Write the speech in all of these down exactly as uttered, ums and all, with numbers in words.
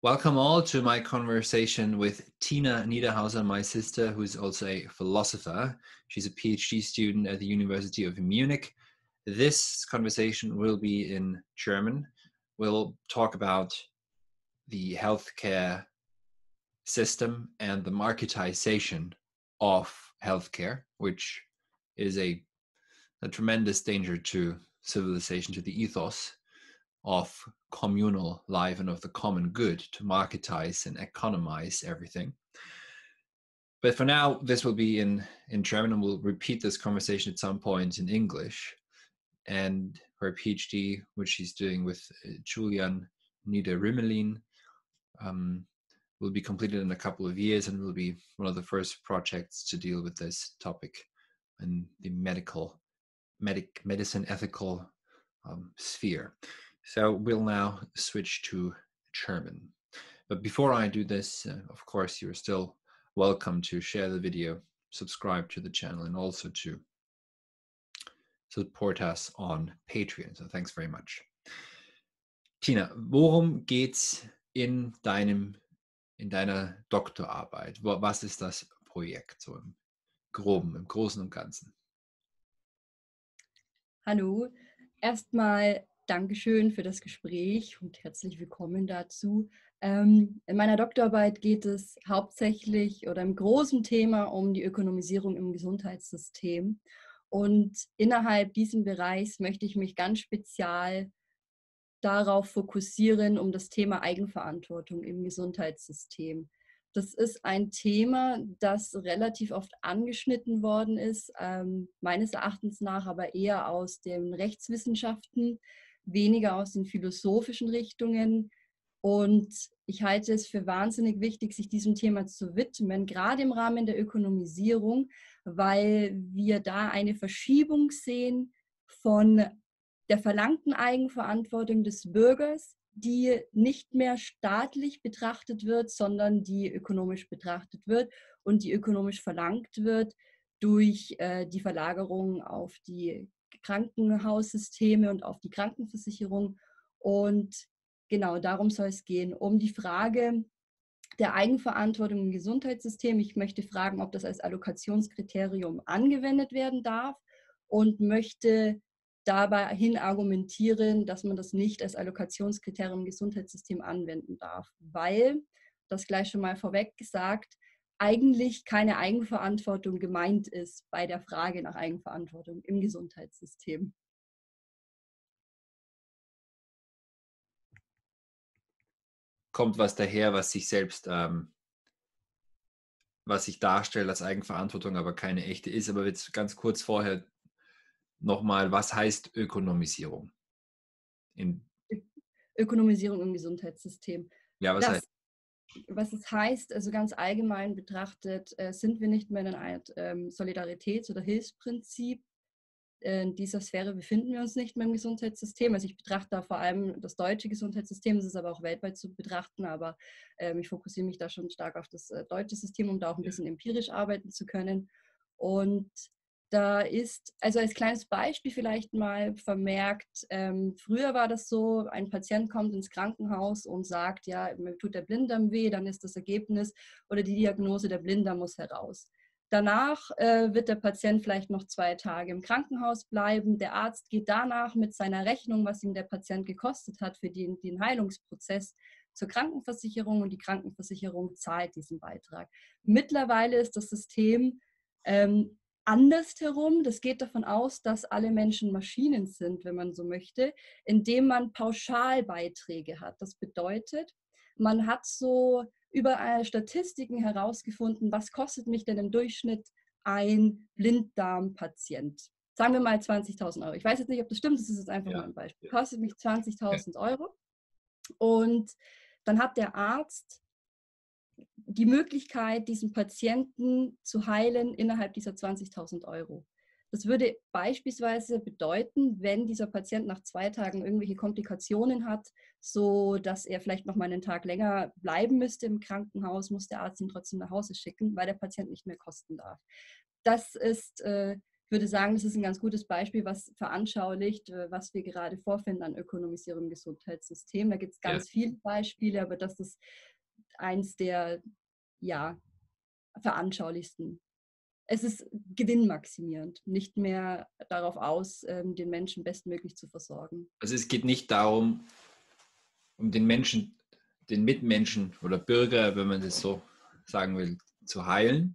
Welcome all to my conversation with Tina Niederhauser, my sister, who is also a philosopher. She's a PhD student at the University of Munich. This conversation will be in German. We'll talk about the healthcare system and the marketization of healthcare, which is a, a tremendous danger to civilization, to the ethos of communal life and of the common good, to marketize and economize everything. But for now, this will be in, in German, and we'll repeat this conversation at some point in English. And her PhD, which she's doing with Julian Nieder-Rümelin, um, will be completed in a couple of years and will be one of the first projects to deal with this topic in the medical, medic, medicine ethical um, sphere. So we'll now switch to German. But before I do this, uh, of course, you're still welcome to share the video, subscribe to the channel, and also to support us on Patreon. So thanks very much. Tina, worum geht's in deinem, in deiner Doktorarbeit? Was ist das Projekt so im Groben, im Großen und Ganzen? Hallo, erstmal Dankeschön für das Gespräch und herzlich willkommen dazu. Ähm, in meiner Doktorarbeit geht es hauptsächlich oder im großen Thema um die Ökonomisierung im Gesundheitssystem. Und innerhalb dieses Bereichs möchte ich mich ganz speziell darauf fokussieren, um das Thema Eigenverantwortung im Gesundheitssystem. Das ist ein Thema, das relativ oft angeschnitten worden ist, ähm, meines Erachtens nach aber eher aus den Rechtswissenschaften, weniger aus den philosophischen Richtungen. Und ich halte es für wahnsinnig wichtig, sich diesem Thema zu widmen, gerade im Rahmen der Ökonomisierung, weil wir da eine Verschiebung sehen von der verlangten Eigenverantwortung des Bürgers, die nicht mehr staatlich betrachtet wird, sondern die ökonomisch betrachtet wird und die ökonomisch verlangt wird durch äh, die Verlagerung auf die Krankenhaussysteme und auf die Krankenversicherung. Und genau darum soll es gehen, um die Frage der Eigenverantwortung im Gesundheitssystem. Ich möchte fragen, ob das als Allokationskriterium angewendet werden darf und möchte dabei hin argumentieren, dass man das nicht als Allokationskriterium im Gesundheitssystem anwenden darf, weil, das gleich schon mal vorweg gesagt, eigentlich keine Eigenverantwortung gemeint ist bei der Frage nach Eigenverantwortung im Gesundheitssystem. Kommt was daher, was sich selbst, ähm, was sich darstellt als Eigenverantwortung, aber keine echte ist. Aber jetzt ganz kurz vorher nochmal, was heißt Ökonomisierung? In Ökonomisierung im Gesundheitssystem. ja, was das, heißt? Was es heißt, also ganz allgemein betrachtet, äh, sind wir nicht mehr in einer Art ähm, Solidaritäts- oder Hilfsprinzip. In dieser Sphäre befinden wir uns nicht mehr im Gesundheitssystem. Also ich betrachte da vor allem das deutsche Gesundheitssystem, das ist aber auch weltweit zu betrachten, aber ähm, ich fokussiere mich da schon stark auf das äh, deutsche System, um da auch ein bisschen empirisch arbeiten zu können. Und da ist, also als kleines Beispiel vielleicht mal vermerkt, ähm, früher war das so, ein Patient kommt ins Krankenhaus und sagt, ja, mir tut der Blinddarm weh, dann ist das Ergebnis oder die Diagnose, der Blinddarm muss heraus. Danach äh, wird der Patient vielleicht noch zwei Tage im Krankenhaus bleiben. Der Arzt geht danach mit seiner Rechnung, was ihm der Patient gekostet hat für den, den Heilungsprozess, zur Krankenversicherung und die Krankenversicherung zahlt diesen Beitrag. Mittlerweile ist das System ähm, andersherum. Das geht davon aus, dass alle Menschen Maschinen sind, wenn man so möchte, indem man Pauschalbeiträge hat. Das bedeutet, man hat so über Statistiken herausgefunden, was kostet mich denn im Durchschnitt ein Blinddarmpatient. Sagen wir mal zwanzigtausend Euro. Ich weiß jetzt nicht, ob das stimmt, das ist jetzt einfach ja. mal ein Beispiel. Kostet mich zwanzigtausend ja. Euro. Und dann hat der Arzt die Möglichkeit, diesen Patienten zu heilen innerhalb dieser zwanzigtausend Euro. Das würde beispielsweise bedeuten, wenn dieser Patient nach zwei Tagen irgendwelche Komplikationen hat, so dass er vielleicht noch mal einen Tag länger bleiben müsste im Krankenhaus, muss der Arzt ihn trotzdem nach Hause schicken, weil der Patient nicht mehr kosten darf. Das ist äh, Ich würde sagen, das ist ein ganz gutes Beispiel, was veranschaulicht, was wir gerade vorfinden an Ökonomisierung im Gesundheitssystem. Da gibt es Ja. ganz viele Beispiele, aber das ist eins der ja, veranschaulichsten. Es ist gewinnmaximierend, nicht mehr darauf aus, den Menschen bestmöglich zu versorgen. Also es geht nicht darum, um den Menschen, den Mitmenschen oder Bürger, wenn man das so sagen will, zu heilen,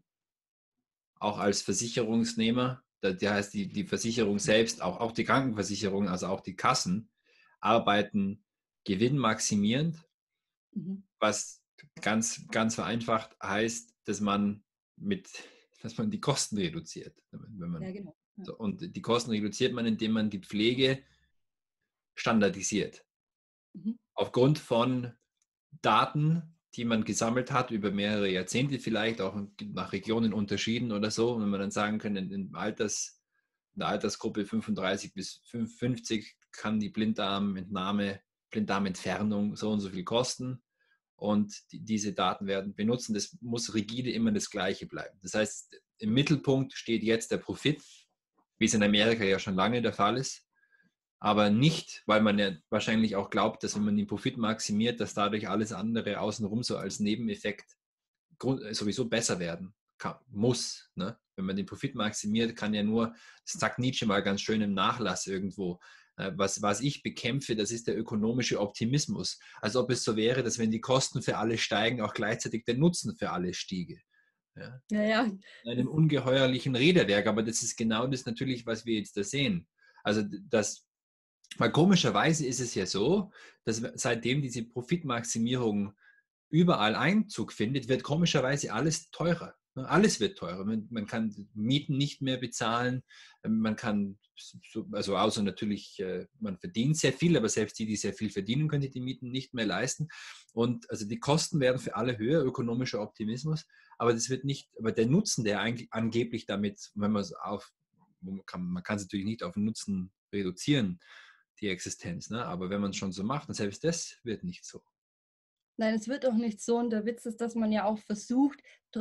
auch als Versicherungsnehmer. Das heißt, die, die Versicherung selbst, auch, auch die Krankenversicherung, also auch die Kassen, arbeiten gewinnmaximierend, Mhm. was ganz, ganz vereinfacht heißt, dass man mit, dass man die Kosten reduziert. Wenn man, Ja, genau. Ja. so, und die Kosten reduziert man, indem man die Pflege standardisiert. Mhm. Aufgrund von Daten, die man gesammelt hat über mehrere Jahrzehnte, vielleicht auch nach Regionen unterschieden oder so, wenn man dann sagen kann, in, Alters, in der Altersgruppe fünfunddreißig bis fünfzig kann die Blinddarmentnahme, Blinddarmentfernung so und so viel kosten und die, diese Daten werden benutzt. Das muss rigide immer das Gleiche bleiben. Das heißt, im Mittelpunkt steht jetzt der Profit, wie es in Amerika ja schon lange der Fall ist. Aber nicht, weil man ja wahrscheinlich auch glaubt, dass wenn man den Profit maximiert, dass dadurch alles andere außenrum so als Nebeneffekt sowieso besser werden kann, muss. Ne? Wenn man den Profit maximiert, kann ja nur, das sagt Nietzsche mal ganz schön im Nachlass irgendwo, was, was ich bekämpfe, das ist der ökonomische Optimismus. Als ob es so wäre, dass wenn die Kosten für alle steigen, auch gleichzeitig der Nutzen für alle stiege. Ja? Ja, ja. In einem ungeheuerlichen Räderwerk, aber das ist genau das natürlich, was wir jetzt da sehen. Also das Weil komischerweise ist es ja so, dass seitdem diese Profitmaximierung überall Einzug findet, wird komischerweise alles teurer. Alles wird teurer. Man, man kann Mieten nicht mehr bezahlen, man kann, also außer natürlich, man verdient sehr viel, aber selbst die, die sehr viel verdienen, können die Mieten nicht mehr leisten. Und also die Kosten werden für alle höher, ökonomischer Optimismus, aber das wird nicht, aber der Nutzen, der eigentlich angeblich damit, wenn man es auf, man kann, man kann es natürlich nicht auf den Nutzen reduzieren, die Existenz. Ne? Aber wenn man es schon so macht, dann selbst das wird nicht so. Nein, es wird auch nicht so. Und der Witz ist, dass man ja auch versucht,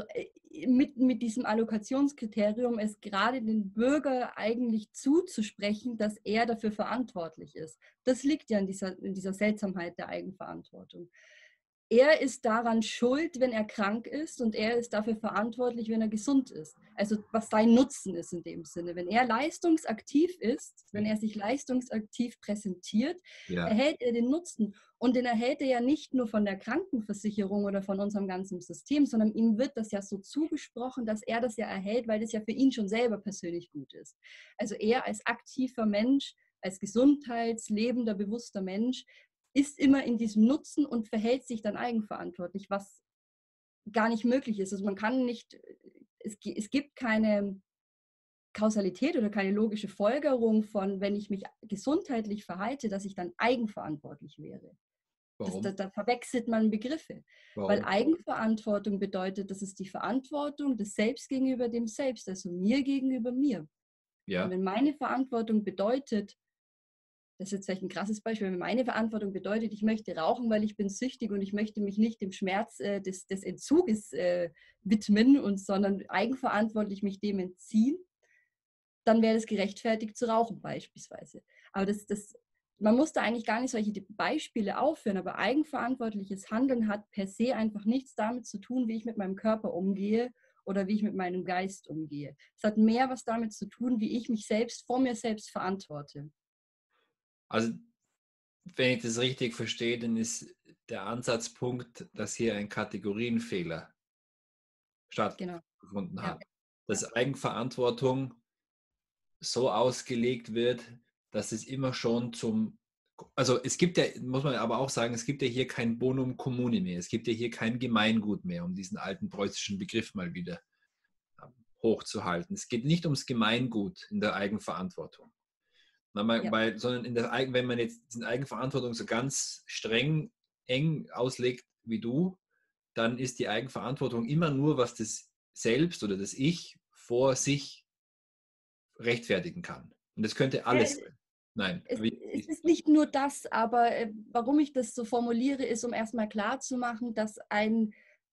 mit, mit diesem Allokationskriterium es gerade den Bürger eigentlich zuzusprechen, dass er dafür verantwortlich ist. Das liegt ja in dieser, in dieser Seltsamheit der Eigenverantwortung. Er ist daran schuld, wenn er krank ist, und er ist dafür verantwortlich, wenn er gesund ist. Also was sein Nutzen ist in dem Sinne. Wenn er leistungsaktiv ist, wenn er sich leistungsaktiv präsentiert, ja. erhält er den Nutzen. Und den erhält er ja nicht nur von der Krankenversicherung oder von unserem ganzen System, sondern ihm wird das ja so zugesprochen, dass er das ja erhält, weil das ja für ihn schon selber persönlich gut ist. Also er als aktiver Mensch, als gesundheitslebender, bewusster Mensch, ist immer in diesem Nutzen und verhält sich dann eigenverantwortlich, was gar nicht möglich ist. Also man kann nicht, es, es gibt keine Kausalität oder keine logische Folgerung von, wenn ich mich gesundheitlich verhalte, dass ich dann eigenverantwortlich wäre. Das, da, da verwechselt man Begriffe. Warum? Weil Eigenverantwortung bedeutet, das ist die Verantwortung des Selbst gegenüber dem Selbst, also mir gegenüber mir. Ja. Und wenn meine Verantwortung bedeutet, das ist jetzt vielleicht ein krasses Beispiel, wenn meine Verantwortung bedeutet, ich möchte rauchen, weil ich bin süchtig und ich möchte mich nicht dem Schmerz äh, des, des Entzuges äh, widmen, und, sondern eigenverantwortlich mich dem entziehen, dann wäre das gerechtfertigt zu rauchen beispielsweise. Aber das, das, man muss da eigentlich gar nicht solche Beispiele aufführen, aber eigenverantwortliches Handeln hat per se einfach nichts damit zu tun, wie ich mit meinem Körper umgehe oder wie ich mit meinem Geist umgehe. Es hat mehr was damit zu tun, wie ich mich selbst vor mir selbst verantworte. Also, wenn ich das richtig verstehe, dann ist der Ansatzpunkt, dass hier ein Kategorienfehler stattgefunden genau. hat. Ja. Dass ja. Eigenverantwortung so ausgelegt wird, dass es immer schon zum, also es gibt ja, muss man aber auch sagen, es gibt ja hier kein Bonum commune mehr, es gibt ja hier kein Gemeingut mehr, um diesen alten preußischen Begriff mal wieder hochzuhalten. Es geht nicht ums Gemeingut in der Eigenverantwortung. Man, ja. weil, sondern in der, wenn man jetzt die Eigenverantwortung so ganz streng, eng auslegt wie du, dann ist die Eigenverantwortung immer nur, was das Selbst oder das Ich vor sich rechtfertigen kann. Und das könnte alles sein. Nein. Es, es ist nicht nur das, aber äh, warum ich das so formuliere, ist, um erstmal klarzumachen, dass ein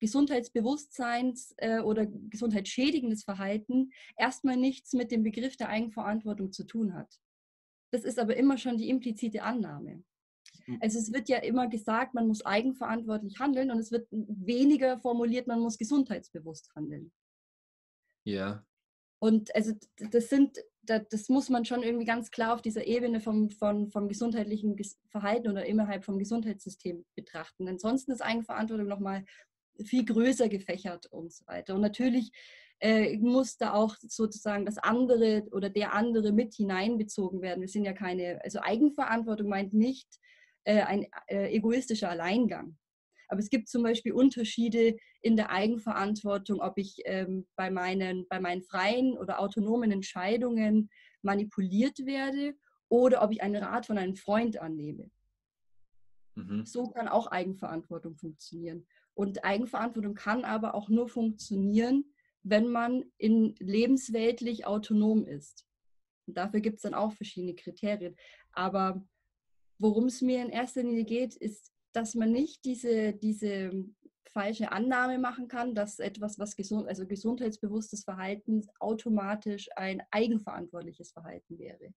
Gesundheitsbewusstseins äh, oder gesundheitsschädigendes Verhalten erstmal nichts mit dem Begriff der Eigenverantwortung zu tun hat. Das ist aber immer schon die implizite Annahme. Also es wird ja immer gesagt, man muss eigenverantwortlich handeln und es wird weniger formuliert, man muss gesundheitsbewusst handeln. Ja. Und also das sind, das muss man schon irgendwie ganz klar auf dieser Ebene vom, vom, vom gesundheitlichen Verhalten oder innerhalb vom Gesundheitssystem betrachten. Ansonsten ist Eigenverantwortung nochmal viel größer gefächert und so weiter. Und natürlich äh, muss da auch sozusagen das andere oder der andere mit hineinbezogen werden. Wir sind ja keine, also Eigenverantwortung meint nicht äh, ein äh, egoistischer Alleingang. Aber es gibt zum Beispiel Unterschiede in der Eigenverantwortung, ob ich ähm, bei, meinen, bei meinen freien oder autonomen Entscheidungen manipuliert werde oder ob ich einen Rat von einem Freund annehme. Mhm. So kann auch Eigenverantwortung funktionieren. Und Eigenverantwortung kann aber auch nur funktionieren, wenn man in lebensweltlich autonom ist. Und dafür gibt es dann auch verschiedene Kriterien. Aber worum es mir in erster Linie geht, ist, dass man nicht diese, diese falsche Annahme machen kann, dass etwas, was gesund, also gesundheitsbewusstes Verhalten automatisch ein eigenverantwortliches Verhalten wäre.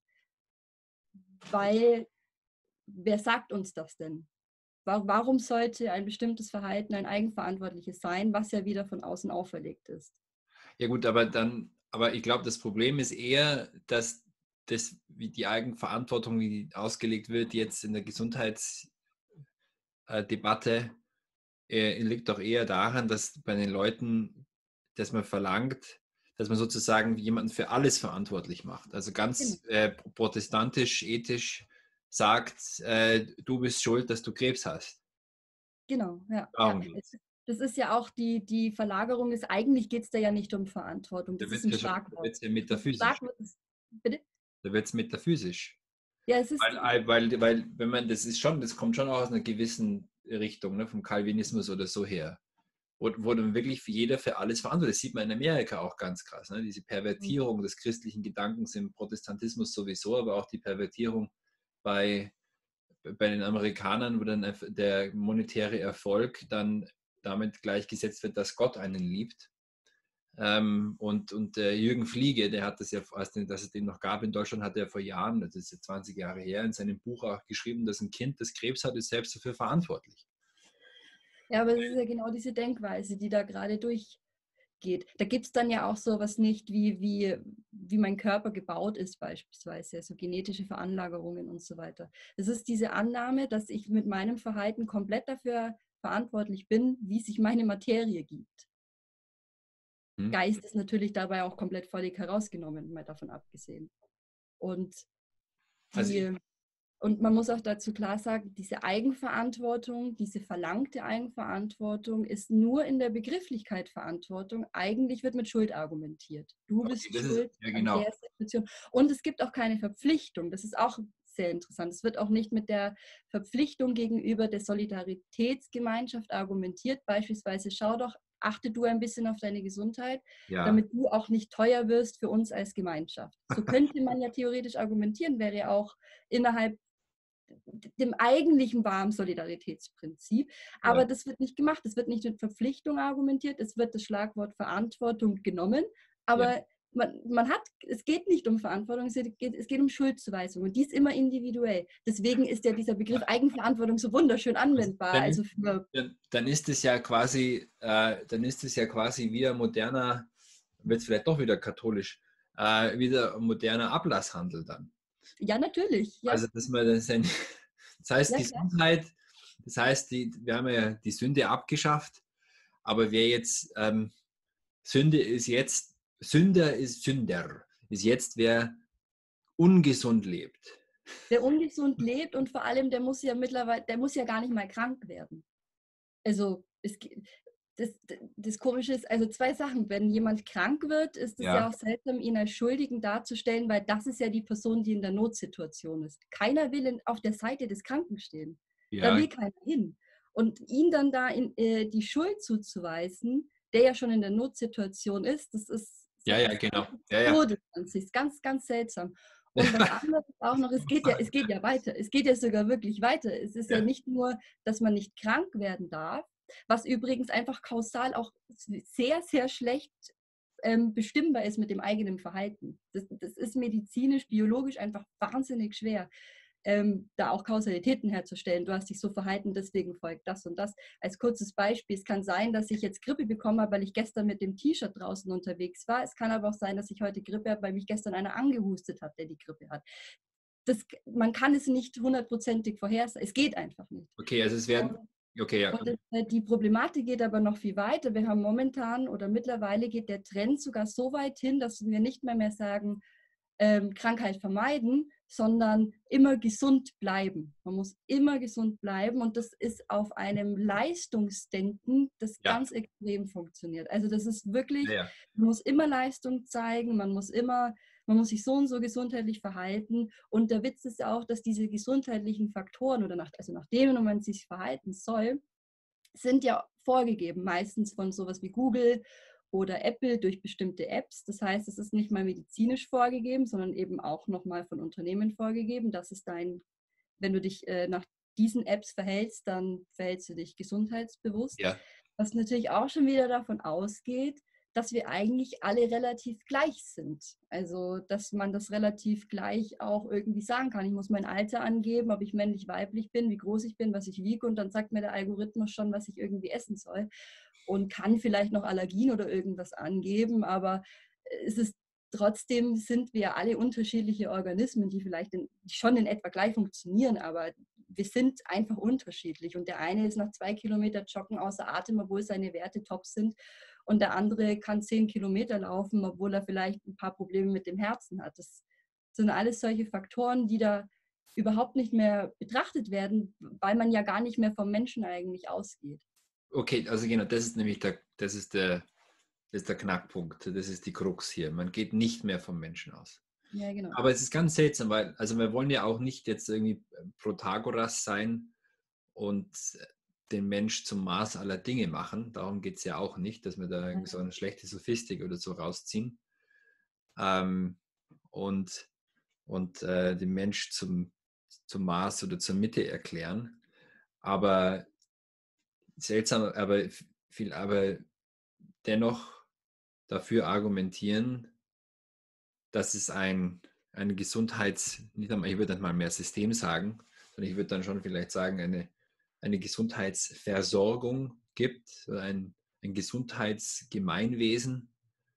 Weil, wer sagt uns das denn? Warum sollte ein bestimmtes Verhalten ein eigenverantwortliches sein, was ja wieder von außen auferlegt ist? Ja gut, aber dann, aber ich glaube, das Problem ist eher, dass das, wie die Eigenverantwortung, wie die ausgelegt wird, jetzt in der Gesundheitsdebatte, äh, liegt doch eher daran, dass bei den Leuten, dass man verlangt, dass man sozusagen jemanden für alles verantwortlich macht. Also ganz äh, protestantisch, ethisch sagt, äh, du bist schuld, dass du Krebs hast. Genau, ja. ja. Das ist ja auch die, die Verlagerung, ist, eigentlich geht es da ja nicht um Verantwortung. Das da ist ein ja Schlagwort. Da wird es ja metaphysisch. Schlagwort ist, bitte? Da wird es metaphysisch. Ja, es ist weil, weil, weil, wenn man, das ist schon, das kommt schon auch aus einer gewissen Richtung, ne, vom Calvinismus oder so her. Wo, wo dann wirklich für jeder für alles verantwortlich ist. Das sieht man in Amerika auch ganz krass. Ne? Diese Pervertierung des christlichen Gedankens im Protestantismus sowieso, aber auch die Pervertierung bei, bei den Amerikanern, wo dann der monetäre Erfolg dann damit gleichgesetzt wird, dass Gott einen liebt. Ähm, und und äh, Jürgen Fliege, der hat das ja, als dass es den noch gab in Deutschland, hat er vor Jahren, das ist jetzt zwanzig Jahre her, in seinem Buch auch geschrieben, dass ein Kind, das Krebs hat, ist selbst dafür verantwortlich. Ja, aber es ist ja genau diese Denkweise, die da gerade durchgeht. Da gibt es dann ja auch sowas nicht, wie, wie, wie mein Körper gebaut ist beispielsweise, also genetische Veranlagerungen und so weiter. Es ist diese Annahme, dass ich mit meinem Verhalten komplett dafür verantwortlich bin, wie sich meine Materie gibt. Hm. Geist ist natürlich dabei auch komplett völlig herausgenommen, mal davon abgesehen. Und die... Also Und man muss auch dazu klar sagen, diese Eigenverantwortung, diese verlangte Eigenverantwortung ist nur in der Begrifflichkeit Verantwortung. Eigentlich wird mit Schuld argumentiert. Du bist okay, schuld ist, ja, genau. an der Situation. Und es gibt auch keine Verpflichtung. Das ist auch sehr interessant. Es wird auch nicht mit der Verpflichtung gegenüber der Solidaritätsgemeinschaft argumentiert. Beispielsweise, schau doch, achte du ein bisschen auf deine Gesundheit, ja, damit du auch nicht teuer wirst für uns als Gemeinschaft. So könnte man ja theoretisch argumentieren, wäre ja auch innerhalb dem eigentlichen wahren Solidaritätsprinzip. Aber ja, das wird nicht gemacht. Es wird nicht mit Verpflichtung argumentiert. Es wird das Schlagwort Verantwortung genommen. Aber ja, man, man hat, es geht nicht um Verantwortung, es geht, es geht um Schuldzuweisung. Und die ist immer individuell. Deswegen ist ja dieser Begriff Eigenverantwortung so wunderschön anwendbar. Dann, also für, dann, dann ist es ja quasi, äh, dann ist es ja quasi wie ein moderner, wird es vielleicht doch wieder katholisch, äh, wieder ein moderner Ablasshandel dann. Ja, natürlich. Ja. Also, dass man das, das heißt, ja, Gesundheit, das heißt, die, wir haben ja die Sünde abgeschafft, aber wer jetzt, ähm, Sünde ist jetzt, Sünder ist Sünder, ist jetzt, wer ungesund lebt. Wer ungesund lebt und vor allem, der muss ja mittlerweile, der muss ja gar nicht mal krank werden. Also, es Das, das Komische ist, also zwei Sachen. Wenn jemand krank wird, ist es ja. ja auch seltsam, ihn als Schuldigen darzustellen, weil das ist ja die Person, die in der Notsituation ist. Keiner will in, auf der Seite des Kranken stehen. Ja. Da will keiner hin. Und ihn dann da in, äh, die Schuld zuzuweisen, der ja schon in der Notsituation ist, das ist ja, ja, genau. Ja, ja. Das ist ganz, ganz seltsam. Und was anderes auch noch, es geht ja, es geht ja weiter. Es geht ja sogar wirklich weiter. Es ist ja, ja nicht nur, dass man nicht krank werden darf, was übrigens einfach kausal auch sehr, sehr schlecht ähm, bestimmbar ist mit dem eigenen Verhalten. Das, das ist medizinisch, biologisch einfach wahnsinnig schwer, ähm, da auch Kausalitäten herzustellen. Du hast dich so verhalten, deswegen folgt das und das. Als kurzes Beispiel, es kann sein, dass ich jetzt Grippe bekommen habe, weil ich gestern mit dem T-Shirt draußen unterwegs war. Es kann aber auch sein, dass ich heute Grippe habe, weil mich gestern einer angehustet hat, der die Grippe hat. Das, man kann es nicht hundertprozentig vorhersagen. Es geht einfach nicht. Okay, also es werden, okay, ja. Und die Problematik geht aber noch viel weiter. Wir haben momentan oder mittlerweile geht der Trend sogar so weit hin, dass wir nicht mehr mehr sagen, ähm, Krankheit vermeiden, sondern immer gesund bleiben. Man muss immer gesund bleiben und das ist auf einem Leistungsdenken, das Ja. ganz extrem funktioniert. Also das ist wirklich, Ja, ja. man muss immer Leistung zeigen, man muss immer, man muss sich so und so gesundheitlich verhalten und der Witz ist auch, dass diese gesundheitlichen Faktoren oder nach, also nach denen man sich verhalten soll, sind ja vorgegeben, meistens von sowas wie Google oder Apple durch bestimmte Apps. Das heißt, es ist nicht mal medizinisch vorgegeben, sondern eben auch nochmal von Unternehmen vorgegeben. Das ist dein, wenn du dich äh, nach diesen Apps verhältst, dann verhältst du dich gesundheitsbewusst. Ja. Was natürlich auch schon wieder davon ausgeht, dass wir eigentlich alle relativ gleich sind. Also, dass man das relativ gleich auch irgendwie sagen kann. Ich muss mein Alter angeben, ob ich männlich, weiblich bin, wie groß ich bin, was ich wiege und dann sagt mir der Algorithmus schon, was ich irgendwie essen soll und kann vielleicht noch Allergien oder irgendwas angeben, aber es ist trotzdem sind wir alle unterschiedliche Organismen, die vielleicht in, die schon in etwa gleich funktionieren, aber wir sind einfach unterschiedlich und der eine ist nach zwei Kilometer Joggen außer Atem, obwohl seine Werte top sind und der andere kann zehn Kilometer laufen, obwohl er vielleicht ein paar Probleme mit dem Herzen hat. Das sind alles solche Faktoren, die da überhaupt nicht mehr betrachtet werden, weil man ja gar nicht mehr vom Menschen eigentlich ausgeht. Okay, also genau, das ist nämlich der, das ist der, das ist der Knackpunkt, das ist die Krux hier. Man geht nicht mehr vom Menschen aus. Ja, genau. Aber es ist ganz seltsam, weil, also wir wollen ja auch nicht jetzt irgendwie Protagoras sein und den Mensch zum Maß aller Dinge machen. Darum geht es ja auch nicht, dass wir da irgendwie so eine schlechte Sophistik oder so rausziehen. Ähm, und und äh, den Mensch zum, zum Maß oder zur Mitte erklären. Aber seltsam, aber viel, aber dennoch dafür argumentieren, dass es ein, ein Gesundheits, nicht einmal, ich würde nicht mal mehr System sagen, sondern ich würde dann schon vielleicht sagen, eine, eine Gesundheitsversorgung gibt, oder ein, ein Gesundheitsgemeinwesen,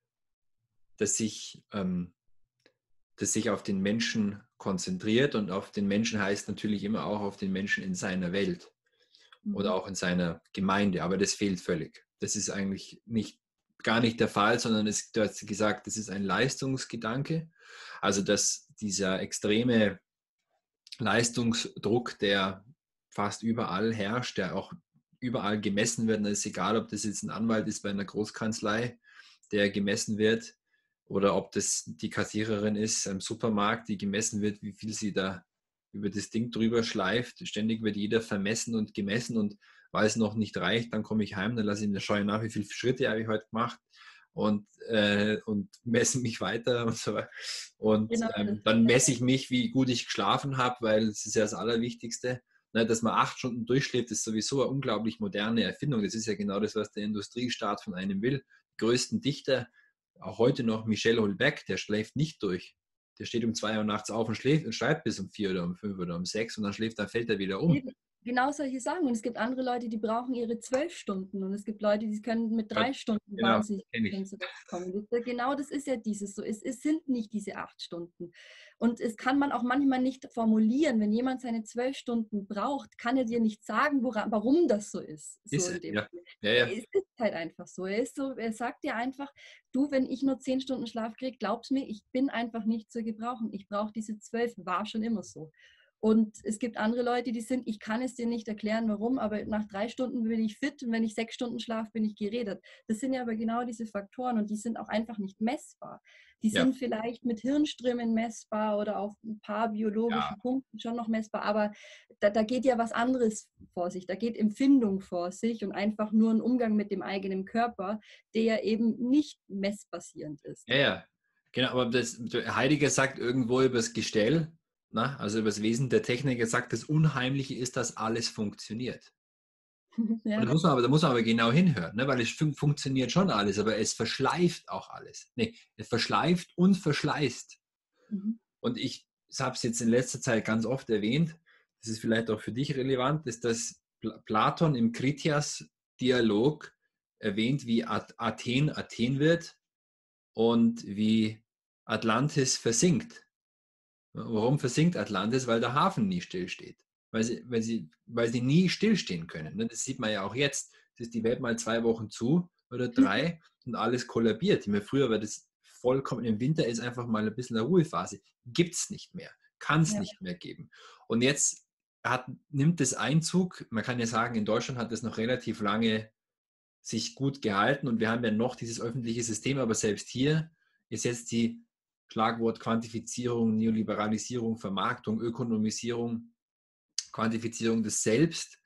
das sich, ähm, das sich auf den Menschen konzentriert und auf den Menschen heißt natürlich immer auch auf den Menschen in seiner Welt oder auch in seiner Gemeinde, aber das fehlt völlig. Das ist eigentlich nicht, gar nicht der Fall, sondern es, du hast gesagt, das ist ein Leistungsgedanke, also dass dieser extreme Leistungsdruck, der fast überall herrscht, der auch überall gemessen wird, und es ist egal, ob das jetzt ein Anwalt ist bei einer Großkanzlei, der gemessen wird, oder ob das die Kassiererin ist im Supermarkt, die gemessen wird, wie viel sie da über das Ding drüber schleift. Ständig wird jeder vermessen und gemessen und weil es noch nicht reicht, dann komme ich heim, dann lasse ich in der Scheune nach, wie viele Schritte habe ich heute gemacht und, äh, und messe mich weiter und so weiter. Und Genau, ähm, dann messe ich mich, wie gut ich geschlafen habe, weil es ist ja das Allerwichtigste. Ne, dass man acht Stunden durchschläft, ist sowieso eine unglaublich moderne Erfindung. Das ist ja genau das, was der Industriestaat von einem will. Die größten Dichter, auch heute noch Michel Houellebecq, der schläft nicht durch. Der steht um zwei Uhr nachts auf und schläft und schreibt bis um vier oder um fünf oder um sechs und dann schläft, dann fällt er wieder um. Eben, genau solche Sachen. Und es gibt andere Leute, die brauchen ihre zwölf Stunden. Und es gibt Leute, die können mit drei Ja, Stunden genau, wahnsinnig kenne ich. zurechtkommen. Genau das ist ja dieses so. Es, es sind nicht diese acht Stunden. Und es kann man auch manchmal nicht formulieren. Wenn jemand seine zwölf Stunden braucht, kann er dir nicht sagen, woran, warum das so ist. So Ist in er, dem ja. Ja, ja. Es ist halt einfach so. Er, ist so. Er sagt dir einfach, du, wenn ich nur zehn Stunden Schlaf kriege, glaub's mir, ich bin einfach nicht zu gebrauchen. Ich brauche diese zwölf, war schon immer so. Und es gibt andere Leute, die sind, ich kann es dir nicht erklären, warum, aber nach drei Stunden bin ich fit und wenn ich sechs Stunden schlafe, bin ich geredet. Das sind ja aber genau diese Faktoren und die sind auch einfach nicht messbar. Die Ja. sind vielleicht mit Hirnströmen messbar oder auf ein paar biologischen Ja. Punkten schon noch messbar, aber da, da geht ja was anderes vor sich. Da geht Empfindung vor sich und einfach nur ein Umgang mit dem eigenen Körper, der eben nicht messbasierend ist. Ja, ja. Genau, aber das, Heidegger sagt irgendwo über das Gestell, na, also über das Wesen der Technik, er sagt, das Unheimliche ist, dass alles funktioniert. Ja. Und da muss man aber, da muss man aber genau hinhören, ne? Weil es fun funktioniert schon alles, aber es verschleift auch alles. Nee, es verschleift und verschleißt. Mhm. Und ich habe es jetzt in letzter Zeit ganz oft erwähnt, das ist vielleicht auch für dich relevant, ist, dass Platon im Kritias-Dialog erwähnt, wie Athen Athen wird und wie Atlantis versinkt. Warum versinkt Atlantis? Weil der Hafen nie stillsteht. Weil sie, weil sie, weil sie nie stillstehen können. Das sieht man ja auch jetzt. Es ist die Welt mal zwei Wochen zu oder drei und alles kollabiert. Ich meine, früher war das vollkommen, im Winter ist einfach mal ein bisschen eine Ruhephase. Gibt es nicht mehr. Kann es Ja. nicht mehr geben. Und jetzt hat, nimmt es Einzug. Man kann ja sagen, in Deutschland hat es noch relativ lange sich gut gehalten und wir haben ja noch dieses öffentliche System, aber selbst hier ist jetzt die Schlagwort Quantifizierung, Neoliberalisierung, Vermarktung, Ökonomisierung, Quantifizierung des Selbst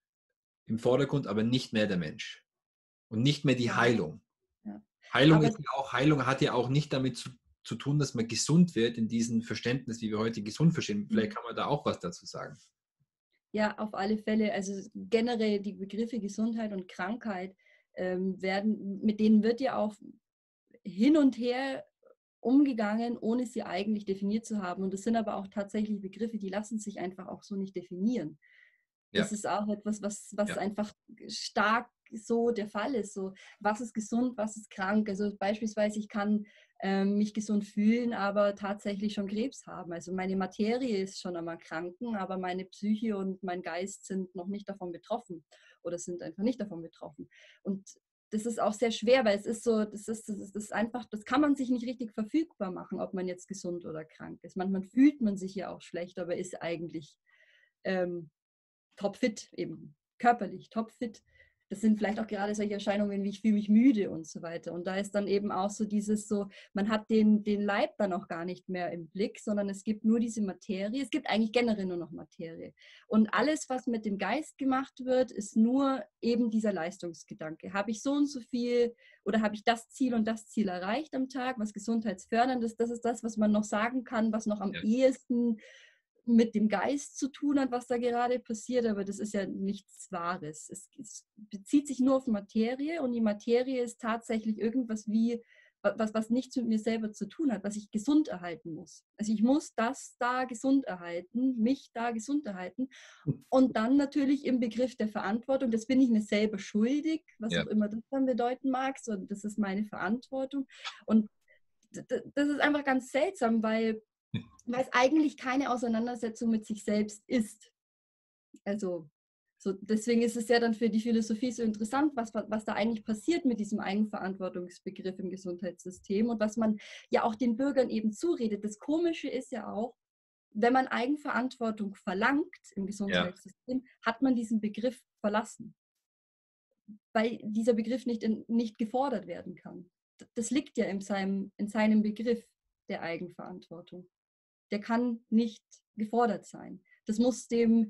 im Vordergrund, aber nicht mehr der Mensch und nicht mehr die Ja. Heilung. Ja. Heilung Aber ist ja auch, Heilung hat ja auch nicht damit zu, zu tun, dass man gesund wird in diesem Verständnis, wie wir heute gesund verstehen. Vielleicht kann man da auch was dazu sagen. ja, auf alle Fälle. Also generell die Begriffe Gesundheit und Krankheit ähm, werden, mit denen wird ja auch hin und her umgegangen, ohne sie eigentlich definiert zu haben. Und das sind aber auch tatsächlich Begriffe, die lassen sich einfach auch so nicht definieren. Ja, Das ist auch etwas, was, was ja, einfach stark so der Fall ist. So, was ist gesund, was ist krank? Also beispielsweise, ich kann ähm, mich gesund fühlen, aber tatsächlich schon Krebs haben. Also meine Materie ist schon am Erkranken, aber meine Psyche und mein Geist sind noch nicht davon betroffen oder sind einfach nicht davon betroffen. Und das ist auch sehr schwer, weil es ist so, das ist, das ist, das ist einfach, das kann man sich nicht richtig verfügbar machen, ob man jetzt gesund oder krank ist. Manchmal fühlt man sich ja auch schlecht, aber ist eigentlich ähm, topfit, eben körperlich topfit. Das sind vielleicht auch gerade solche Erscheinungen wie ich fühle mich müde und so weiter. Und da ist dann eben auch so dieses so, man hat den, den Leib dann auch gar nicht mehr im Blick, sondern es gibt nur diese Materie. Es gibt eigentlich generell nur noch Materie. Und alles, was mit dem Geist gemacht wird, ist nur eben dieser Leistungsgedanke. Habe ich so und so viel oder habe ich das Ziel und das Ziel erreicht am Tag, was gesundheitsfördernd ist, das ist das, was man noch sagen kann, was noch am ja. ehesten mit dem Geist zu tun hat, was da gerade passiert, aber das ist ja nichts Wahres. Es, es bezieht sich nur auf Materie und die Materie ist tatsächlich irgendwas wie, was, was nichts mit mir selber zu tun hat, was ich gesund erhalten muss. Also ich muss das da gesund erhalten, mich da gesund erhalten und dann natürlich im Begriff der Verantwortung, das bin ich mir selber schuldig, was Ja. auch immer das dann bedeuten mag, so, das ist meine Verantwortung und das ist einfach ganz seltsam, weil weil es eigentlich keine Auseinandersetzung mit sich selbst ist. Also so, deswegen ist es ja dann für die Philosophie so interessant, was, was da eigentlich passiert mit diesem Eigenverantwortungsbegriff im Gesundheitssystem und was man ja auch den Bürgern eben zuredet. Das Komische ist ja auch, wenn man Eigenverantwortung verlangt im Ja. Gesundheitssystem, hat man diesen Begriff verlassen, weil dieser Begriff nicht, in, nicht gefordert werden kann. Das liegt ja in seinem, in seinem Begriff der Eigenverantwortung. Der kann nicht gefordert sein. Das muss dem,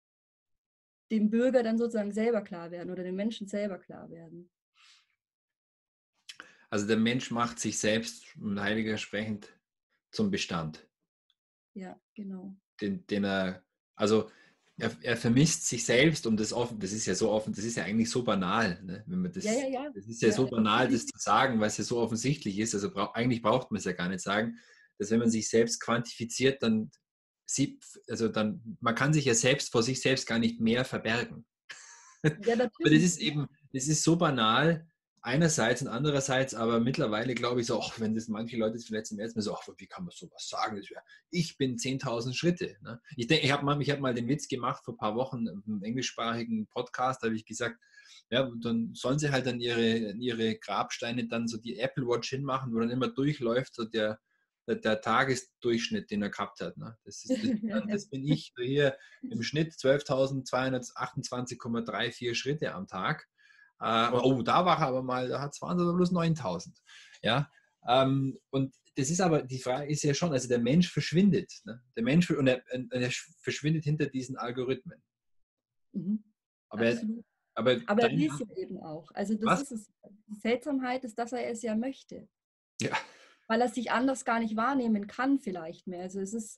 dem Bürger dann sozusagen selber klar werden oder dem Menschen selber klar werden. Also der Mensch macht sich selbst, um Heiliger sprechend, zum Bestand. Ja, genau. Den, den er, also er, er vermisst sich selbst und das offen, das ist ja so offen, das ist ja eigentlich so banal, ne? Wenn man Ja, ja, das, ja. das ist ja Ja, so banal, das zu sagen, weil es ja so offensichtlich ist. Also brauch, eigentlich braucht man es ja gar nicht sagen, dass wenn man sich selbst quantifiziert, dann sieht, also dann, man kann sich ja selbst vor sich selbst gar nicht mehr verbergen. ja Aber das natürlich. ist eben, das ist so banal, einerseits und andererseits, aber mittlerweile glaube ich so, ach, wenn das manche Leute das vielleicht zum ersten Mal so, ach, wie kann man sowas sagen? Das wär, ich bin zehntausend Schritte. Ne? Ich denke, ich habe mal, ich hab mal den Witz gemacht vor ein paar Wochen im englischsprachigen Podcast, da habe ich gesagt, ja, dann sollen sie halt dann ihre, ihre Grabsteine dann so die Apple Watch hinmachen, wo dann immer durchläuft, so der, der, der Tagesdurchschnitt, den er gehabt hat. Ne? Das, ist, das, das bin ich hier im Schnitt zwölftausendzweihundertachtundzwanzig Komma vierunddreißig Schritte am Tag. Äh, oh, da war er aber mal, da hat es aber bloß neuntausend. Ja, ähm, und das ist aber, die Frage ist ja schon, also der Mensch verschwindet. Ne? Der Mensch, und er, und er verschwindet hinter diesen Algorithmen. Mhm. Aber, er, Absolut. aber Aber er will dein, es ja eben auch. Also das was? ist es. Die Seltsamkeit ist, dass er es ja möchte. Ja, Weil er sich anders gar nicht wahrnehmen kann vielleicht mehr. Also es ist,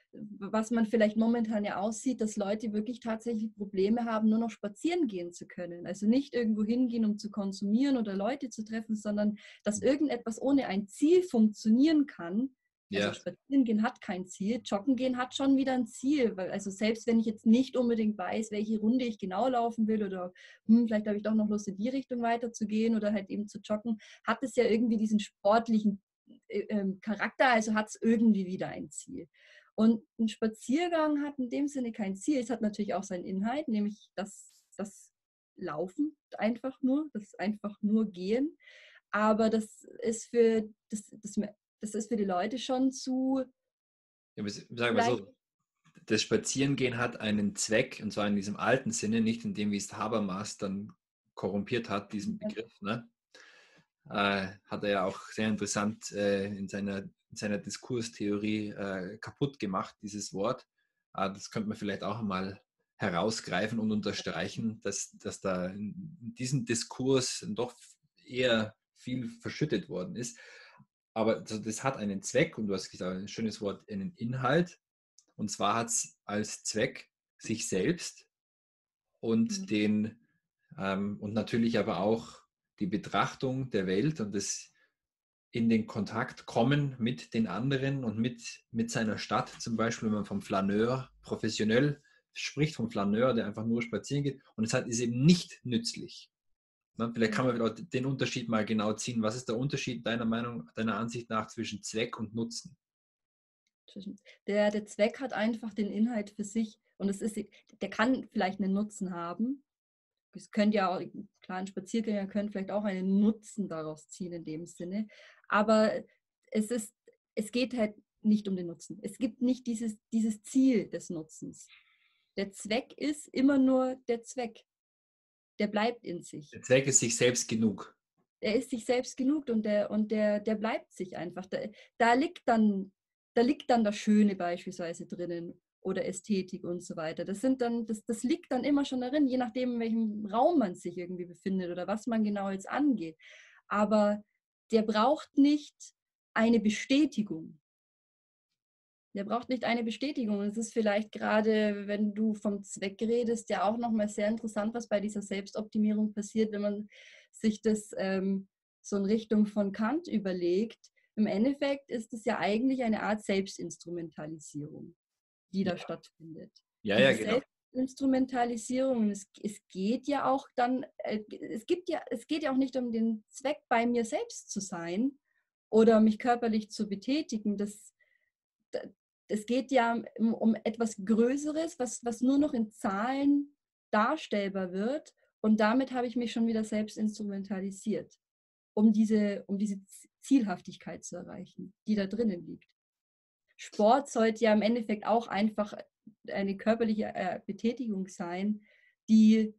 was man vielleicht momentan ja aussieht, dass Leute wirklich tatsächlich Probleme haben, nur noch spazieren gehen zu können. Also nicht irgendwo hingehen, um zu konsumieren oder Leute zu treffen, sondern dass irgendetwas ohne ein Ziel funktionieren kann. Also Ja. spazieren gehen hat kein Ziel, joggen gehen hat schon wieder ein Ziel. Weil, also selbst wenn ich jetzt nicht unbedingt weiß, welche Runde ich genau laufen will oder hm, vielleicht habe ich doch noch Lust, in die Richtung weiterzugehen oder halt eben zu joggen, hat es ja irgendwie diesen sportlichen äh, ähm, Charakter, also hat es irgendwie wieder ein Ziel. Und ein Spaziergang hat in dem Sinne kein Ziel. Es hat natürlich auch seinen Inhalt, nämlich das, das Laufen einfach nur, das einfach nur Gehen. Aber das ist für, das, das, das ist für die Leute schon zu Ja, aber sagen wir vielleicht. so, das Spazierengehen hat einen Zweck, und zwar in diesem alten Sinne, nicht in dem, wie es Habermas dann korrumpiert hat, diesen Begriff. Ne? Äh, hat er ja auch sehr interessant äh, in, seiner, in seiner Diskurstheorie äh, kaputt gemacht, dieses Wort. Äh, das könnte man vielleicht auch einmal herausgreifen und unterstreichen, dass, dass da in diesem Diskurs doch eher viel verschüttet worden ist. Aber das hat einen Zweck und du hast gesagt, ein schönes Wort, einen Inhalt. Und zwar hat es als Zweck sich selbst und den ähm, und natürlich aber auch die Betrachtung der Welt und das in den Kontakt kommen mit den anderen und mit, mit seiner Stadt. Zum Beispiel, wenn man vom Flaneur professionell spricht, vom Flaneur, der einfach nur spazieren geht. Und es ist eben nicht nützlich. Vielleicht kann man den Unterschied mal genau ziehen. Was ist der Unterschied deiner Meinung, deiner Ansicht nach zwischen Zweck und Nutzen? Der, der Zweck hat einfach den Inhalt für sich und es ist, der kann vielleicht einen Nutzen haben. Es könnte ja auch, klar, ein Spaziergänger können vielleicht auch einen Nutzen daraus ziehen in dem Sinne. Aber es ist, es geht halt nicht um den Nutzen. Es gibt nicht dieses, dieses Ziel des Nutzens. Der Zweck ist immer nur der Zweck. Der bleibt in sich. Der Zweck ist sich selbst genug. Er ist sich selbst genug und der, und der, der bleibt sich einfach. Da, da, liegt dann, da liegt dann das Schöne beispielsweise drinnen oder Ästhetik und so weiter. Das, sind dann, das, das liegt dann immer schon darin, je nachdem, in welchem Raum man sich irgendwie befindet oder was man genau jetzt angeht. Aber der braucht nicht eine Bestätigung. Der braucht nicht eine Bestätigung. Es ist vielleicht gerade, wenn du vom Zweck redest, ja auch nochmal sehr interessant, was bei dieser Selbstoptimierung passiert, wenn man sich das ähm, so in Richtung von Kant überlegt. Im Endeffekt ist es ja eigentlich eine Art Selbstinstrumentalisierung, die da Ja, stattfindet. ja, ja, Diese genau. Selbstinstrumentalisierung, es, es geht ja auch dann, äh, es gibt ja, es geht ja auch nicht um den Zweck, bei mir selbst zu sein oder mich körperlich zu betätigen. Das Es geht ja um, um etwas Größeres, was, was nur noch in Zahlen darstellbar wird. Und damit habe ich mich schon wieder selbst instrumentalisiert, um diese, um diese Zielhaftigkeit zu erreichen, die da drinnen liegt. Sport sollte ja im Endeffekt auch einfach eine körperliche äh, Betätigung sein, die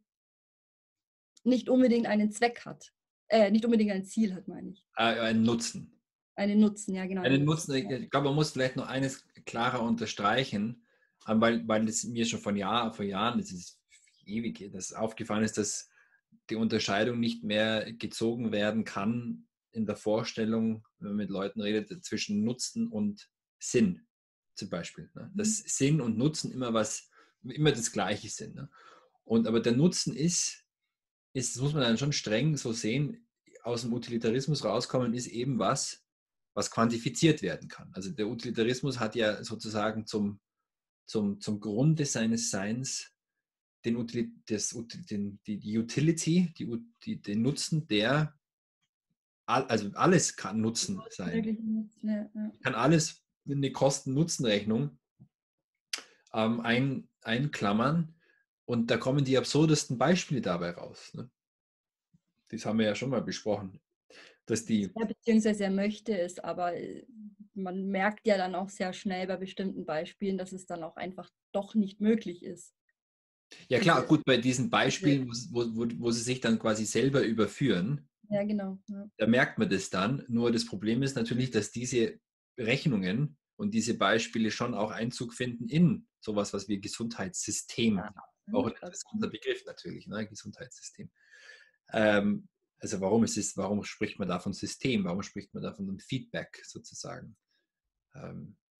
nicht unbedingt einen Zweck hat. Äh, nicht unbedingt ein Ziel hat, meine ich. Äh, einen Nutzen. Einen Nutzen, ja genau. Einen Einen Nutzen, Nutzen. ich glaube, man muss vielleicht noch eines klarer unterstreichen, weil, weil das mir schon von Jahr, vor Jahren, das ist ewig, das aufgefallen ist, dass die Unterscheidung nicht mehr gezogen werden kann in der Vorstellung, wenn man mit Leuten redet, zwischen Nutzen und Sinn zum Beispiel. Ne? Dass Sinn und Nutzen immer was, immer das Gleiche sind. Ne? Und aber der Nutzen ist, ist, das muss man dann schon streng so sehen, aus dem Utilitarismus rauskommen, ist eben was, was quantifiziert werden kann. Also der Utilitarismus hat ja sozusagen zum, zum, zum Grunde seines Seins den, das, den, die, die Utility, die, die, den Nutzen, der, also alles kann Nutzen sein. Ja, ja. Kann alles in eine Kosten-Nutzen-Rechnung ähm, ein, einklammern und da kommen die absurdesten Beispiele dabei raus. Ne? Das haben wir ja schon mal besprochen. Dass die Ja, beziehungsweise er möchte es, aber man merkt ja dann auch sehr schnell bei bestimmten Beispielen, dass es dann auch einfach doch nicht möglich ist. Ja klar, Diese, gut, bei diesen diese, Beispielen, wo, wo, wo sie sich dann quasi selber überführen, ja, genau. Ja. da merkt man das dann. Nur das Problem ist natürlich, dass diese Rechnungen und diese Beispiele schon auch Einzug finden in sowas, was wir Gesundheitssystem, Ja, auch ein absolut, interessanter absolut. Begriff natürlich, ne? Gesundheitssystem. Ähm, also warum ist es, warum spricht man da von System? Warum spricht man da von einem Feedback sozusagen? Ähm,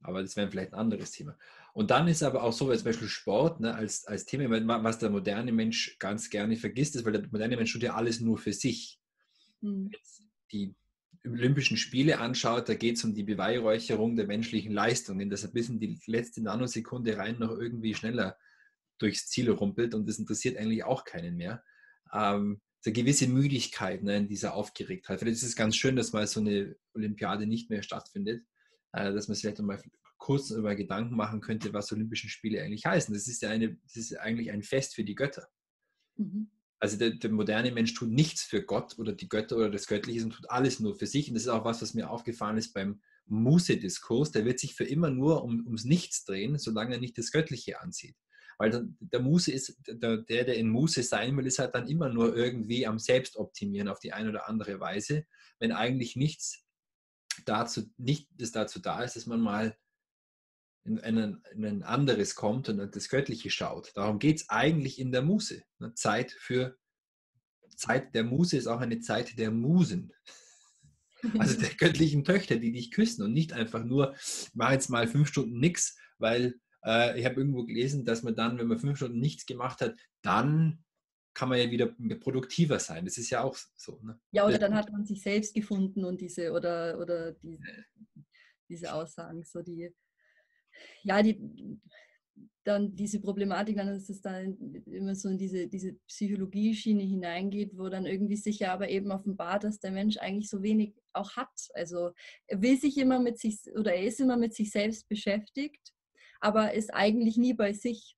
Aber das wäre vielleicht ein anderes Thema. Und dann ist aber auch so, weil zum Beispiel Sport, ne, als, als Thema, was der moderne Mensch ganz gerne vergisst, ist, weil der moderne Mensch tut ja alles nur für sich. Mhm. Jetzt die Olympischen Spiele anschaut, da geht es um die Beweihräucherung der menschlichen Leistungen, dass ein bisschen die letzte Nanosekunde rein noch irgendwie schneller durchs Ziel rumpelt und das interessiert eigentlich auch keinen mehr. Ähm, eine gewisse Müdigkeit, ne, in dieser Aufgeregtheit. Vielleicht ist es ganz schön, dass mal so eine Olympiade nicht mehr stattfindet, äh, dass man sich vielleicht mal kurz über Gedanken machen könnte, was Olympischen Spiele eigentlich heißen. Das ist ja eine, das ist eigentlich ein Fest für die Götter. Mhm. Also der, der moderne Mensch tut nichts für Gott oder die Götter oder das Göttliche, sondern tut alles nur für sich. Und das ist auch was, was mir aufgefallen ist beim Muße-Diskurs. Der wird sich für immer nur um, ums Nichts drehen, solange er nicht das Göttliche ansieht. Weil dann, der Muße ist, der, der in Muße sein will, ist halt dann immer nur irgendwie am Selbstoptimieren auf die eine oder andere Weise, wenn eigentlich nichts dazu, nicht das dazu da ist, dass man mal in, einen, in ein anderes kommt und das Göttliche schaut. Darum geht es eigentlich in der Muße. Zeit für Zeit der Muse ist auch eine Zeit der Musen. Also der göttlichen Töchter, die dich küssen und nicht einfach nur, ich mache jetzt mal fünf Stunden nichts, weil äh, ich habe irgendwo gelesen, dass man dann, wenn man fünf Stunden nichts gemacht hat, dann kann man ja wieder produktiver sein. Das ist ja auch so. Ne? Ja, oder Das, dann hat man sich selbst gefunden und diese, oder, oder die, diese Aussagen, so die, ja, die, dann diese Problematik, dann ist es dann immer so in diese, diese Psychologie-Schiene hineingeht, wo dann irgendwie sich ja aber eben offenbart, dass der Mensch eigentlich so wenig auch hat. Also er will sich immer mit sich, oder er ist immer mit sich selbst beschäftigt, aber ist eigentlich nie bei sich.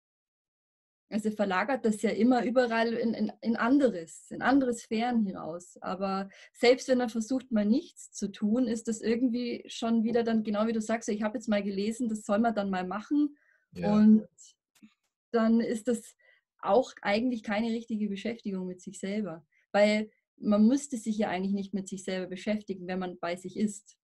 Also er verlagert das ja immer überall in, in, in anderes, in andere Sphären hinaus. Aber selbst wenn er versucht, mal nichts zu tun, ist das irgendwie schon wieder dann, genau wie du sagst, ich habe jetzt mal gelesen, das soll man dann mal machen. ja. Und dann ist das auch eigentlich keine richtige Beschäftigung mit sich selber. Weil man müsste sich ja eigentlich nicht mit sich selber beschäftigen, wenn man bei sich ist.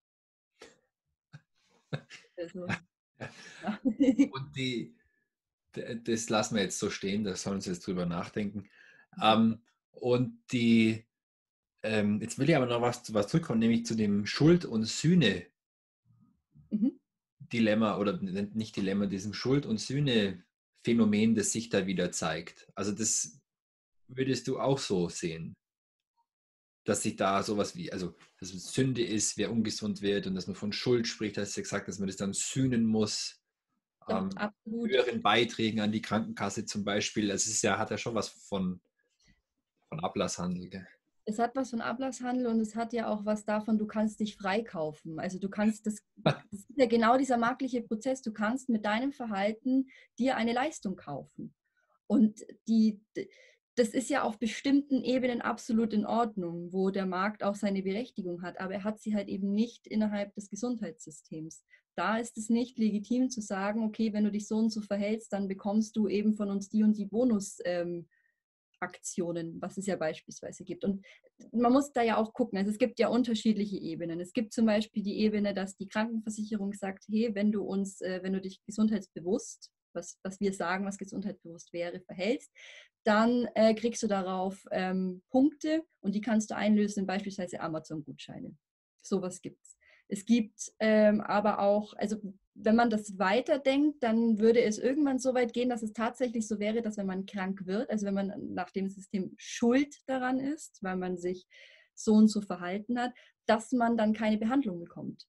Also, ja. Und die, das lassen wir jetzt so stehen, da sollen Sie jetzt drüber nachdenken. Ähm, und die, ähm, jetzt will ich aber noch was, was zurückkommen, nämlich zu dem Schuld- und Sühne-Dilemma Mhm. oder nicht Dilemma, diesem Schuld- und Sühne-Phänomen, das sich da wieder zeigt. Also das würdest du auch so sehen, dass sich da sowas wie, also dass es Sünde ist, wer ungesund wird und dass man von Schuld spricht, hast du gesagt, dass man das dann sühnen muss, Doch, ähm, absolut. höheren Beiträgen an die Krankenkasse zum Beispiel. Das ist ja, hat ja schon was von, von Ablasshandel. Gell? Es hat was von Ablasshandel und es hat ja auch was davon, du kannst dich freikaufen. Also du kannst das, das ist ja genau dieser marktliche Prozess, du kannst mit deinem Verhalten dir eine Leistung kaufen. Und die, das ist ja auf bestimmten Ebenen absolut in Ordnung, wo der Markt auch seine Berechtigung hat, aber er hat sie halt eben nicht innerhalb des Gesundheitssystems. Da ist es nicht legitim zu sagen, okay, wenn du dich so und so verhältst, dann bekommst du eben von uns die und die Bonus. Ähm, Aktionen, was es ja beispielsweise gibt. Und man muss da ja auch gucken, also es gibt ja unterschiedliche Ebenen. Es gibt zum Beispiel die Ebene, dass die Krankenversicherung sagt, hey, wenn du uns, äh, wenn du dich gesundheitsbewusst, was, was wir sagen, was gesundheitsbewusst wäre, verhältst, dann äh, kriegst du darauf ähm, Punkte und die kannst du einlösen in beispielsweise Amazon-Gutscheine. Sowas gibt es. Es gibt ähm, aber auch, also wenn man das weiterdenkt, dann würde es irgendwann so weit gehen, dass es tatsächlich so wäre, dass wenn man krank wird, also wenn man nach dem System schuld daran ist, weil man sich so und so verhalten hat, dass man dann keine Behandlung bekommt.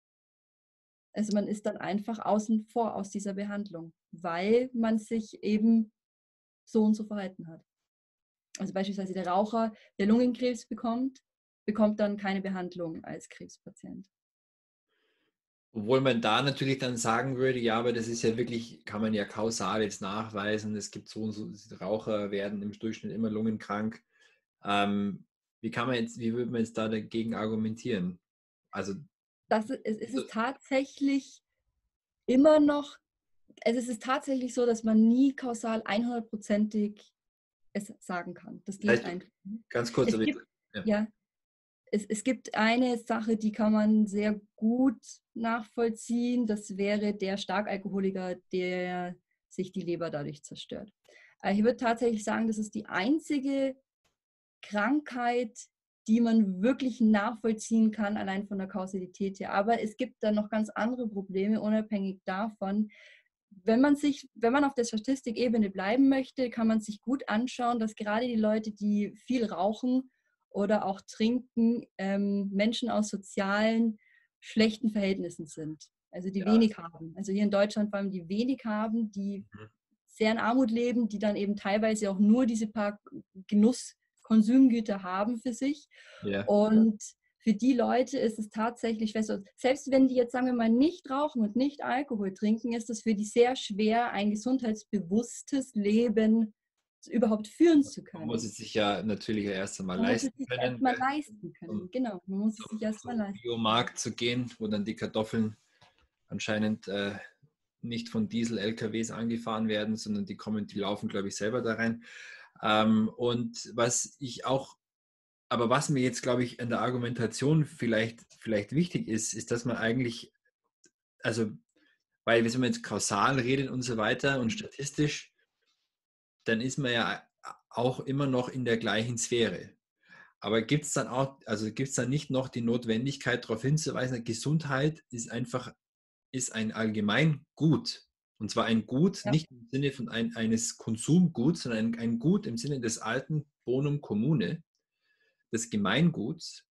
Also man ist dann einfach außen vor aus dieser Behandlung, weil man sich eben so und so verhalten hat. Also beispielsweise der Raucher, der Lungenkrebs bekommt, bekommt dann keine Behandlung als Krebspatient. Obwohl man da natürlich dann sagen würde, ja, aber das ist ja wirklich, kann man ja kausal jetzt nachweisen, es gibt so und so, Raucher werden im Durchschnitt immer lungenkrank. Ähm, wie kann man jetzt, wie würde man jetzt da dagegen argumentieren? Also, Das ist, es ist tatsächlich immer noch, also es ist tatsächlich so, dass man nie kausal hundertprozentig es sagen kann. Das das geht heißt, einfach nicht. ganz kurz, Es aber ich, gibt, ja. ja, es, es gibt eine Sache, die kann man sehr gut nachvollziehen. Das wäre der Starkalkoholiker, der sich die Leber dadurch zerstört. Ich würde tatsächlich sagen, das ist die einzige Krankheit, die man wirklich nachvollziehen kann, allein von der Kausalität her. Aber es gibt dann noch ganz andere Probleme, unabhängig davon. Wenn man sich, wenn man auf der Statistikebene bleiben möchte, kann man sich gut anschauen, dass gerade die Leute, die viel rauchen oder auch trinken, ähm, Menschen aus sozialen, schlechten Verhältnissen sind. Also die Ja. wenig haben. Also hier in Deutschland vor allem die wenig haben, die Mhm. sehr in Armut leben, die dann eben teilweise auch nur diese paar Genusskonsumgüter haben für sich. Ja. Und für die Leute ist es tatsächlich, selbst wenn die jetzt, sagen wir mal, nicht rauchen und nicht Alkohol trinken, ist es für die sehr schwer, ein gesundheitsbewusstes Leben überhaupt führen zu Man muss können. es sich ja natürlich erst einmal Man muss es leisten sich können, erstmal weil leisten zum, können. Genau, man muss es zum, sich erstmal zum leisten können. Biomarkt zu gehen, wo dann die Kartoffeln anscheinend äh, nicht von Diesel-L K Ws angefahren werden, sondern die kommen, die laufen, glaube ich, selber da rein. Ähm, und was ich auch, aber was mir jetzt, glaube ich, in der Argumentation vielleicht, vielleicht wichtig ist, ist, dass man eigentlich, also, weil wenn man jetzt kausal redet und so weiter und statistisch, dann ist man ja auch immer noch in der gleichen Sphäre. Aber gibt es dann auch, also gibt es dann nicht noch die Notwendigkeit, darauf hinzuweisen, Gesundheit ist einfach, ist ein Allgemeingut. Und zwar ein Gut, Ja, nicht im Sinne von ein, eines Konsumguts, sondern ein, ein Gut im Sinne des alten Bonum Commune, des Gemeinguts.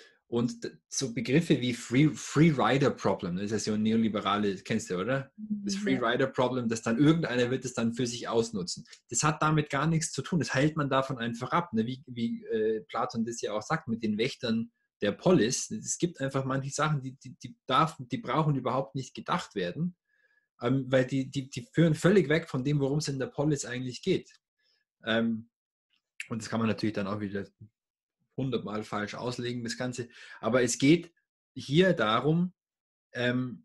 Und so Begriffe wie Free, Free Rider Problem, das ist ja so ein neoliberale, kennst du, oder? Das Free ja, Rider Problem, dass dann irgendeiner wird es dann für sich ausnutzen. Das hat damit gar nichts zu tun. Das hält man davon einfach ab, ne? Wie, wie äh, Platon das ja auch sagt, mit den Wächtern der Polis. Es gibt einfach manche Sachen, die, die, die, darf, die brauchen überhaupt nicht gedacht werden, ähm, weil die, die, die führen völlig weg von dem, worum es in der Polis eigentlich geht. Ähm, und das kann man natürlich dann auch wieder hundertmal falsch auslegen, das Ganze. Aber es geht hier darum, ähm,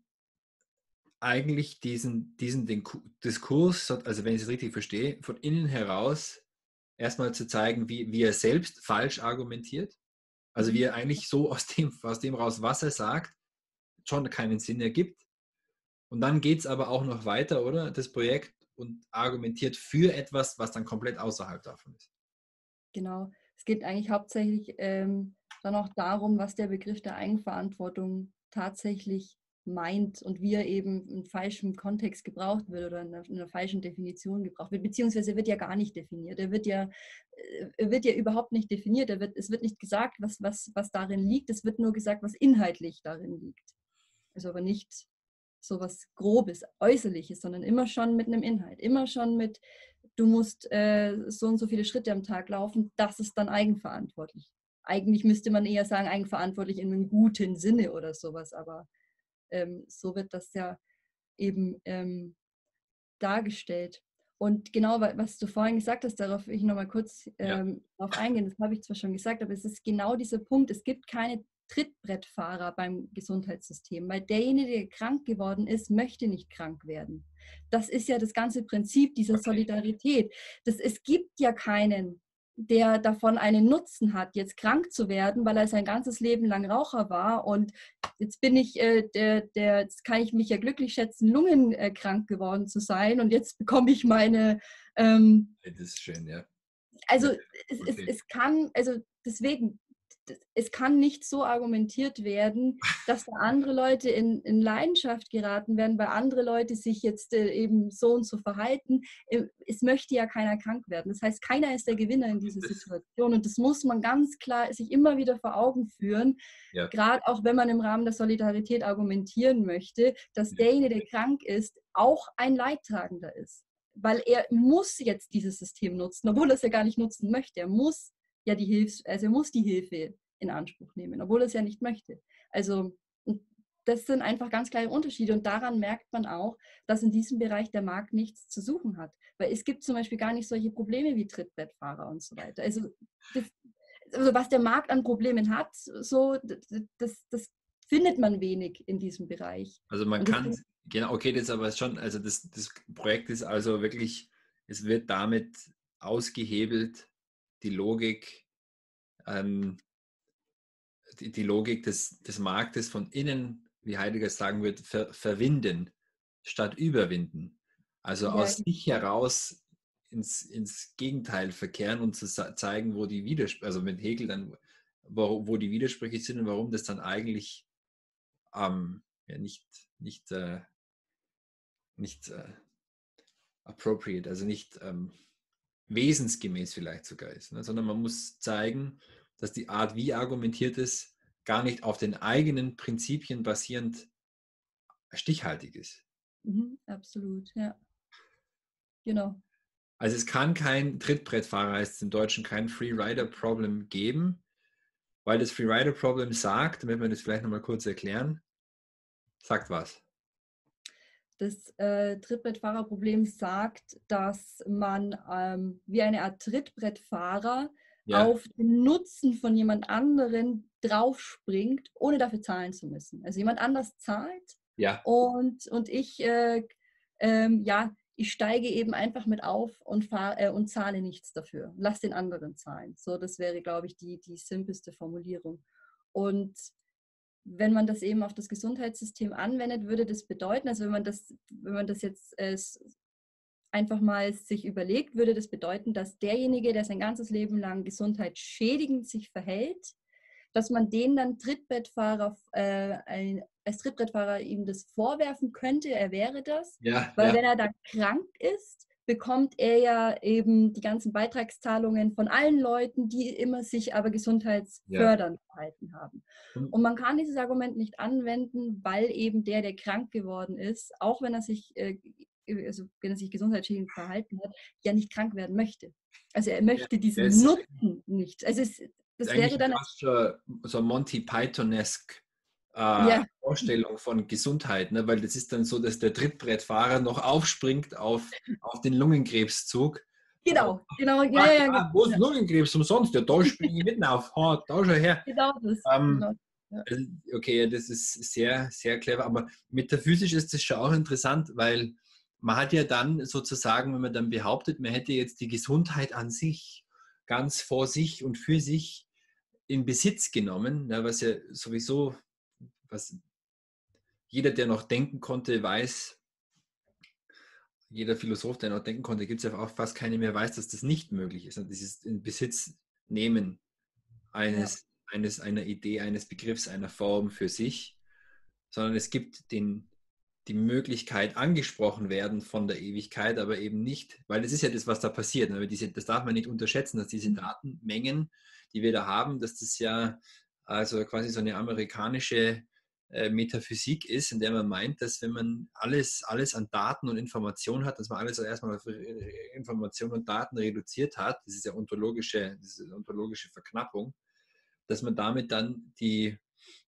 eigentlich diesen, diesen den Diskurs, also wenn ich es richtig verstehe, von innen heraus erstmal zu zeigen, wie, wie er selbst falsch argumentiert. Also wie mhm. er eigentlich so aus dem, aus dem raus, was er sagt, schon keinen Sinn ergibt. Und dann geht es aber auch noch weiter, oder? Das Projekt und argumentiert für etwas, was dann komplett außerhalb davon ist. Genau. Es geht eigentlich hauptsächlich ähm, dann auch darum, was der Begriff der Eigenverantwortung tatsächlich meint und wie er eben im falschen Kontext gebraucht wird oder in einer, in einer falschen Definition gebraucht wird, beziehungsweise er wird ja gar nicht definiert. Er wird ja, äh, er wird ja überhaupt nicht definiert. Er wird, es wird nicht gesagt, was, was, was darin liegt. Es wird nur gesagt, was inhaltlich darin liegt. Also aber nicht so was Grobes, Äußerliches, sondern immer schon mit einem Inhalt. Immer schon mit, du musst äh, so und so viele Schritte am Tag laufen, das ist dann eigenverantwortlich. Eigentlich müsste man eher sagen, eigenverantwortlich in einem guten Sinne oder sowas, aber ähm, so wird das ja eben ähm, dargestellt. Und genau, was du vorhin gesagt hast, darauf will ich nochmal kurz Ja, ähm, darauf eingehen, das habe ich zwar schon gesagt, aber es ist genau dieser Punkt, es gibt keine Trittbrettfahrer beim Gesundheitssystem, weil derjenige, der krank geworden ist, möchte nicht krank werden. Das ist ja das ganze Prinzip dieser okay. Solidarität. Das, es gibt ja keinen, der davon einen Nutzen hat, jetzt krank zu werden, weil er sein ganzes Leben lang Raucher war und jetzt bin ich, äh, der, der, jetzt kann ich mich ja glücklich schätzen, lungenkrank äh, geworden zu sein und jetzt bekomme ich meine, ähm, Das ist schön, ja. also Ja, es, es, okay. es kann, also deswegen, es kann nicht so argumentiert werden, dass da andere Leute in, in Leidenschaft geraten werden, weil andere Leute sich jetzt äh, eben so und so verhalten. Äh, Es möchte ja keiner krank werden. Das heißt, keiner ist der Gewinner in dieser Das, Situation und das muss man ganz klar sich immer wieder vor Augen führen, ja, gerade auch wenn man im Rahmen der Solidarität argumentieren möchte, dass ja, derjenige, der krank ist, auch ein Leidtragender ist. Weil er muss jetzt dieses System nutzen, obwohl er es ja gar nicht nutzen möchte. Er muss ja die Hilfs-, also er muss die Hilfe in Anspruch nehmen, obwohl er es ja nicht möchte. Also das sind einfach ganz kleine Unterschiede und daran merkt man auch, dass in diesem Bereich der Markt nichts zu suchen hat. Weil es gibt zum Beispiel gar nicht solche Probleme wie Trittbrettfahrer und so weiter. Also, das, also was der Markt an Problemen hat, so, das, das findet man wenig in diesem Bereich. also man Und kann, deswegen, genau, okay, das aber schon, also das, das Projekt ist also wirklich, es wird damit ausgehebelt, die Logik, ähm, die, die Logik des, des Marktes von innen, wie Heidegger sagen wird, ver, verwinden statt überwinden. Also ja, aus sich heraus ins, ins Gegenteil verkehren und zu zeigen, wo die Widersprüche, also mit Hegel dann wo, wo die Widersprüche sind und warum das dann eigentlich ähm, ja, nicht, nicht, äh, nicht äh, appropriate, also nicht ähm, wesensgemäß vielleicht sogar ist, ne? Sondern man muss zeigen, dass die Art, wie argumentiert ist, gar nicht auf den eigenen Prinzipien basierend stichhaltig ist. Mhm, absolut, ja. Genau. Also es kann kein Trittbrettfahrer, heißt es im Deutschen, kein Freerider-Problem geben, weil das Freerider-Problem sagt, damit wir das vielleicht nochmal kurz erklären, sagt was? Das äh, Trittbrettfahrerproblem sagt, dass man ähm, wie eine Art Trittbrettfahrer Ja, auf den Nutzen von jemand anderen draufspringt, ohne dafür zahlen zu müssen. Also jemand anders zahlt ja, und, und ich, äh, ähm, ja, ich steige eben einfach mit auf und, fahr, äh, und zahle nichts dafür. Lass den anderen zahlen. So, das wäre, glaube ich, die, die simpelste Formulierung. Und wenn man das eben auf das Gesundheitssystem anwendet, würde das bedeuten, also wenn man das, wenn man das jetzt äh, einfach mal sich überlegt, würde das bedeuten, dass derjenige, der sein ganzes Leben lang gesundheitsschädigend sich verhält, dass man den dann Trittbrettfahrer, äh, ein, als Trittbrettfahrer ihm das vorwerfen könnte, er wäre das, ja, weil ja, wenn er da krank ist, bekommt er ja eben die ganzen Beitragszahlungen von allen Leuten, die immer sich aber ja. gesundheitsfördernd verhalten haben. Und Und man kann dieses Argument nicht anwenden, weil eben der, der krank geworden ist, auch wenn er sich, äh, also wenn er sich gesundheitsschädigend verhalten hat, ja nicht krank werden möchte. Also er ja, möchte diesen das Nutzen nicht. Also es, ist das wäre eigentlich dann, fast schon so Monty Python-esque äh, ja, Vorstellung von Gesundheit, ne? Weil das ist dann so, dass der Trittbrettfahrer noch aufspringt auf, auf den Lungenkrebszug. Äh, genau, genau, ja, Sagt, ja, ja, ah, wo ist ja, Lungenkrebs umsonst? Ja, da springe ich mitten auf. Ha, da schau her. genau das. Ähm, Genau. Ja. okay, das ist sehr, sehr clever. Aber metaphysisch ist das schon auch interessant, weil man hat ja dann sozusagen, wenn man dann behauptet, man hätte jetzt die Gesundheit an sich ganz vor sich und für sich in Besitz genommen, ne, was ja sowieso, was jeder, der noch denken konnte, weiß, jeder Philosoph, der noch denken konnte, gibt es ja auch fast keine mehr, weiß, dass das nicht möglich ist. Und dieses in Besitz nehmen Ja. eines, eines, einer Idee, eines Begriffs, einer Form für sich, sondern es gibt den, die Möglichkeit, angesprochen werden von der Ewigkeit, aber eben nicht, weil das ist ja das, was da passiert. Aber diese, das darf man nicht unterschätzen, dass diese Mhm. Datenmengen, die wir da haben, dass das ja also quasi so eine amerikanische äh, Metaphysik ist, in der man meint, dass wenn man alles, alles an Daten und Informationen hat, dass man alles erstmal auf Informationen und Daten reduziert hat, das ist ja ontologische, das ist ontologische Verknappung, dass man damit dann die,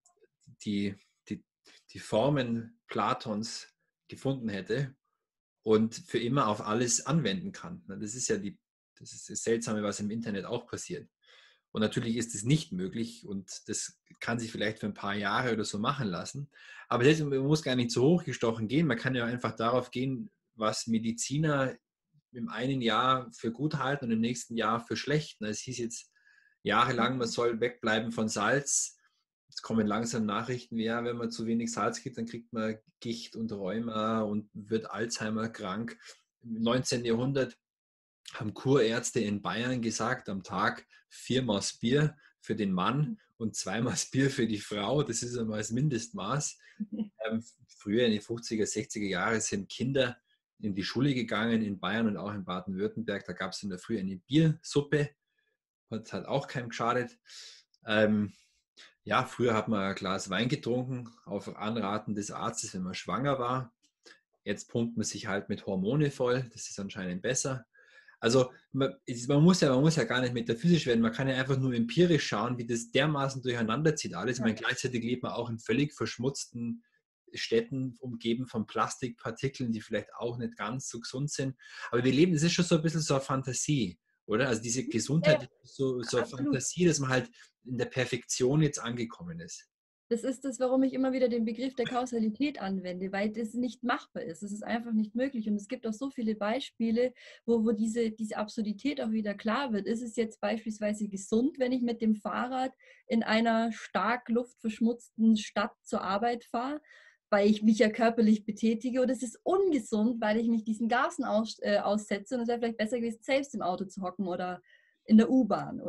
die, die, die Formen Platons gefunden hätte und für immer auf alles anwenden kann. Das ist ja die, das ist das Seltsame, was im Internet auch passiert. Und natürlich ist es nicht möglich und das kann sich vielleicht für ein paar Jahre oder so machen lassen. Aber selbst, man muss gar nicht so hochgestochen gehen. Man kann ja einfach darauf gehen, was Mediziner im einen Jahr für gut halten und im nächsten Jahr für schlecht. Es hieß jetzt jahrelang, man soll wegbleiben von Salz. Jetzt kommen langsam Nachrichten wie, ja, wenn man zu wenig Salz gibt, dann kriegt man Gicht und Rheuma und wird Alzheimer krank. Im neunzehnten. Jahrhundert haben Kurärzte in Bayern gesagt, am Tag viermal Bier für den Mann und zweimal Bier für die Frau. Das ist einmal das Mindestmaß. Ähm, früher in den fünfziger, sechziger Jahren sind Kinder in die Schule gegangen in Bayern und auch in Baden-Württemberg. Da gab es in der Früh eine Biersuppe. Hat, hat auch keinem geschadet. Ähm, ja, früher hat man ein Glas Wein getrunken auf Anraten des Arztes, wenn man schwanger war. Jetzt pumpt man sich halt mit Hormone voll. Das ist anscheinend besser. Also man, man, muss ja, man muss ja gar nicht metaphysisch werden. Man kann ja einfach nur empirisch schauen, wie das dermaßen durcheinander zieht alles. Ich Ja. meine, gleichzeitig lebt man auch in völlig verschmutzten Städten, umgeben von Plastikpartikeln, die vielleicht auch nicht ganz so gesund sind. Aber wir leben, das ist schon so ein bisschen so eine Fantasie, oder? Also diese Ja, Gesundheit ja, ist so, so eine absolut. Fantasie, dass man halt in der Perfektion jetzt angekommen ist. Das ist das, warum ich immer wieder den Begriff der Kausalität anwende, weil das nicht machbar ist. Es ist einfach nicht möglich. Und es gibt auch so viele Beispiele, wo, wo diese, diese Absurdität auch wieder klar wird. Ist es jetzt beispielsweise gesund, wenn ich mit dem Fahrrad in einer stark luftverschmutzten Stadt zur Arbeit fahre, weil ich mich ja körperlich betätige? Oder ist es ungesund, weil ich mich diesen Gasen aus, äh, aussetze? Und es wäre vielleicht besser gewesen, selbst im Auto zu hocken oder in der U-Bahn oder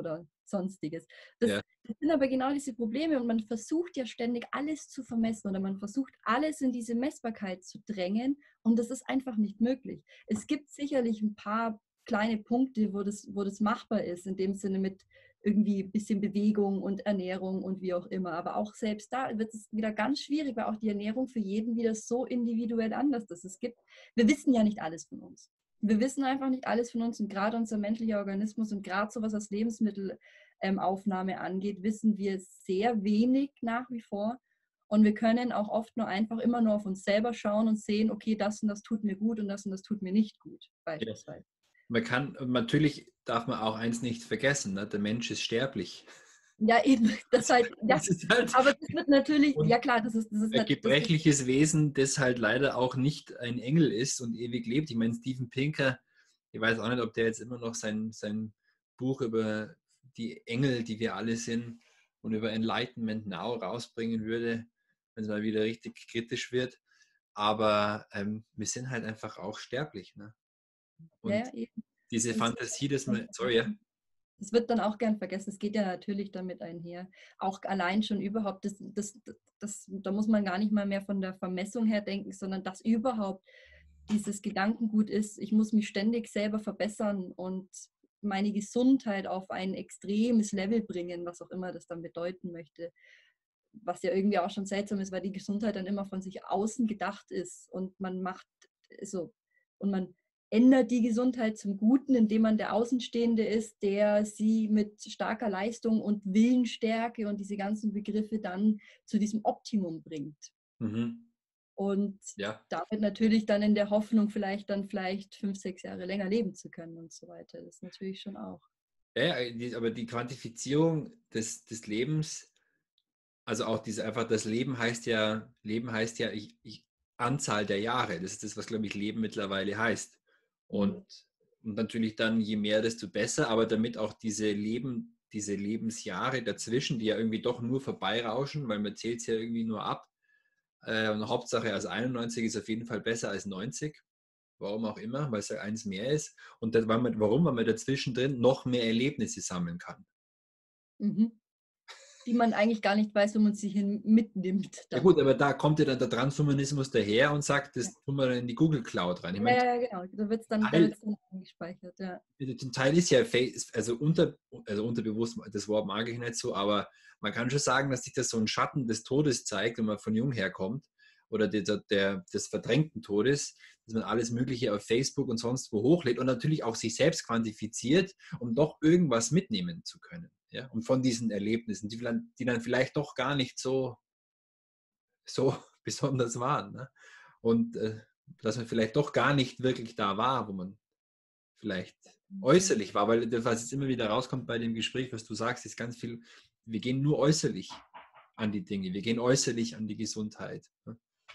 sonstiges. Das, Ja. das sind aber genau diese Probleme und man versucht ja ständig alles zu vermessen oder man versucht alles in diese Messbarkeit zu drängen und das ist einfach nicht möglich. Es gibt sicherlich ein paar kleine Punkte, wo das, wo das machbar ist, in dem Sinne mit irgendwie ein bisschen Bewegung und Ernährung und wie auch immer. Aber auch selbst da wird es wieder ganz schwierig, weil auch die Ernährung für jeden wieder so individuell anders ist. Es gibt, wir wissen ja nicht alles von uns. Wir wissen einfach nicht alles von uns und gerade unser menschlicher Organismus und gerade so was als Lebensmittelaufnahme ähm, angeht, wissen wir sehr wenig nach wie vor. Und wir können auch oft nur einfach immer nur auf uns selber schauen und sehen, okay, das und das tut mir gut und das und das tut mir nicht gut, Ja. beispielsweise. Man kann, natürlich darf man auch eins nicht vergessen, ne? Der Mensch ist sterblich. Ja, eben, das halt, ja, Das ist halt aber das wird natürlich, und ja klar, das ist, das ist, ein das ist gebrechliches Wesen, das halt leider auch nicht ein Engel ist und ewig lebt. Ich meine, Steven Pinker, ich weiß auch nicht, ob der jetzt immer noch sein, sein Buch über die Engel, die wir alle sind, und über Enlightenment Now rausbringen würde, wenn es mal wieder richtig kritisch wird. Aber ähm, wir sind halt einfach auch sterblich. Ne? ja, Und ja, eben. diese Und das Fantasie, dass wird, man, sorry, ja. das wird dann auch gern vergessen. Es geht ja natürlich damit einher. Auch allein schon überhaupt, das, das, das, da muss man gar nicht mal mehr von der Vermessung her denken, sondern dass überhaupt dieses Gedankengut ist, ich muss mich ständig selber verbessern und meine Gesundheit auf ein extremes Level bringen, was auch immer das dann bedeuten möchte. Was ja irgendwie auch schon seltsam ist, weil die Gesundheit dann immer von sich außen gedacht ist und man macht so und man ändert die Gesundheit zum Guten, indem man der Außenstehende ist, der sie mit starker Leistung und Willensstärke und diese ganzen Begriffe dann zu diesem Optimum bringt. Mhm. Und Ja. damit natürlich dann in der Hoffnung, vielleicht dann vielleicht fünf, sechs Jahre länger leben zu können und so weiter. Das ist natürlich schon auch. Ja, ja, die, aber die Quantifizierung des, des Lebens, also auch diese einfach, das Leben heißt ja, Leben heißt ja ich, ich, Anzahl der Jahre. Das ist das, was, glaube ich, Leben mittlerweile heißt. Und, Mhm. und natürlich dann, je mehr, desto besser, aber damit auch diese Leben, diese Lebensjahre dazwischen, die ja irgendwie doch nur vorbeirauschen, weil man zählt es ja irgendwie nur ab. Äh, und Hauptsache, also einundneunzig ist auf jeden Fall besser als neunzig. Warum auch immer, weil es ja eins mehr ist. Und dann, weil man, warum? Weil man dazwischen drin noch mehr Erlebnisse sammeln kann. Mhm. Die man eigentlich gar nicht weiß, wo man sie hin mitnimmt Ja dann. gut, aber da kommt ja dann der Transhumanismus daher und sagt, Ja, das tun wir dann in die Google Cloud rein. Ich ja, meine, ja, genau. Da wird es dann, da Teil, wird's dann eingespeichert. Ja. zum Teil ist ja, also, unter, also unterbewusst, das Wort mag ich nicht so, aber man kann schon sagen, dass sich das so ein Schatten des Todes zeigt, wenn man von jung herkommt oder der, der, des verdrängten Todes, dass man alles Mögliche auf Facebook und sonst wo hochlädt und natürlich auch sich selbst quantifiziert, um doch irgendwas mitnehmen zu können. Ja? Und von diesen Erlebnissen, die, die dann vielleicht doch gar nicht so, so besonders waren. Ne? Und äh, dass man vielleicht doch gar nicht wirklich da war, wo man vielleicht äußerlich war, weil das, was jetzt immer wieder rauskommt bei dem Gespräch, was du sagst, ist ganz viel, wir gehen nur äußerlich an die Dinge, wir gehen äußerlich an die Gesundheit. Ne?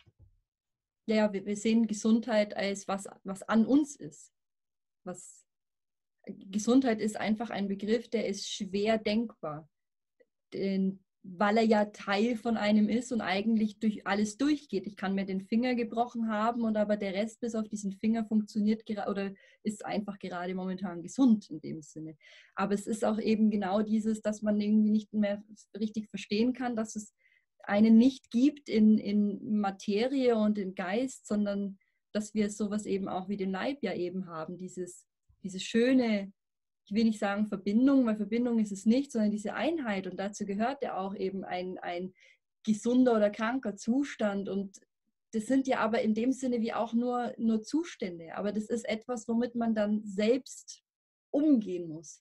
Ja, ja, wir, wir sehen Gesundheit als was, was an uns ist. Was, Gesundheit ist einfach ein Begriff, der ist schwer denkbar. Den, weil er ja Teil von einem ist und eigentlich durch alles durchgeht. Ich kann mir den Finger gebrochen haben und aber der Rest bis auf diesen Finger funktioniert oder ist einfach gerade momentan gesund in dem Sinne. Aber es ist auch eben genau dieses, dass man irgendwie nicht mehr richtig verstehen kann, dass es einen nicht gibt in, in Materie und im Geist, sondern dass wir sowas eben auch wie den Leib ja eben haben, dieses, diese schöne, ich will nicht sagen Verbindung, weil Verbindung ist es nicht, sondern diese Einheit und dazu gehört ja auch eben ein, ein gesunder oder kranker Zustand und das sind ja aber in dem Sinne wie auch nur, nur Zustände, aber das ist etwas, womit man dann selbst umgehen muss.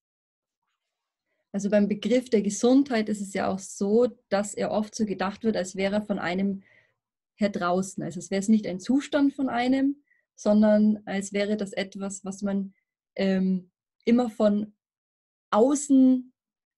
Also beim Begriff der Gesundheit ist es ja auch so, dass er oft so gedacht wird, als wäre er von einem her draußen. Also es wäre es nicht ein Zustand von einem, sondern als wäre das etwas, was man ähm, immer von außen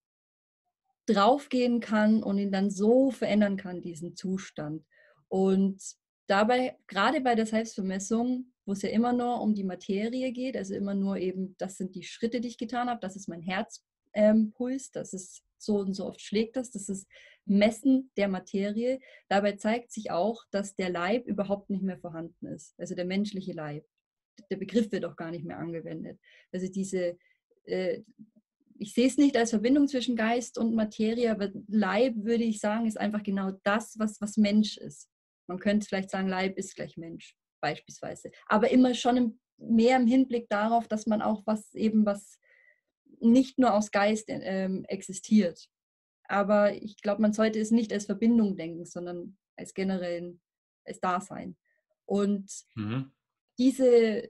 draufgehen kann und ihn dann so verändern kann, diesen Zustand. Und dabei, gerade bei der Selbstvermessung, wo es ja immer nur um die Materie geht, also immer nur eben, das sind die Schritte, die ich getan habe, das ist mein Herzpuls, ähm, das ist so und so oft schlägt das, das ist Messen der Materie. Dabei zeigt sich auch, dass der Leib überhaupt nicht mehr vorhanden ist, also der menschliche Leib. Der Begriff wird auch gar nicht mehr angewendet. Also diese, äh, ich sehe es nicht als Verbindung zwischen Geist und Materie, aber Leib, würde ich sagen, ist einfach genau das, was, was Mensch ist. Man könnte vielleicht sagen, Leib ist gleich Mensch, beispielsweise. Aber immer schon im, mehr im Hinblick darauf, dass man auch was eben, was nicht nur aus Geist ähm, existiert. Aber ich glaube, man sollte es nicht als Verbindung denken, sondern als generellen, als Dasein. Und Mhm. diese,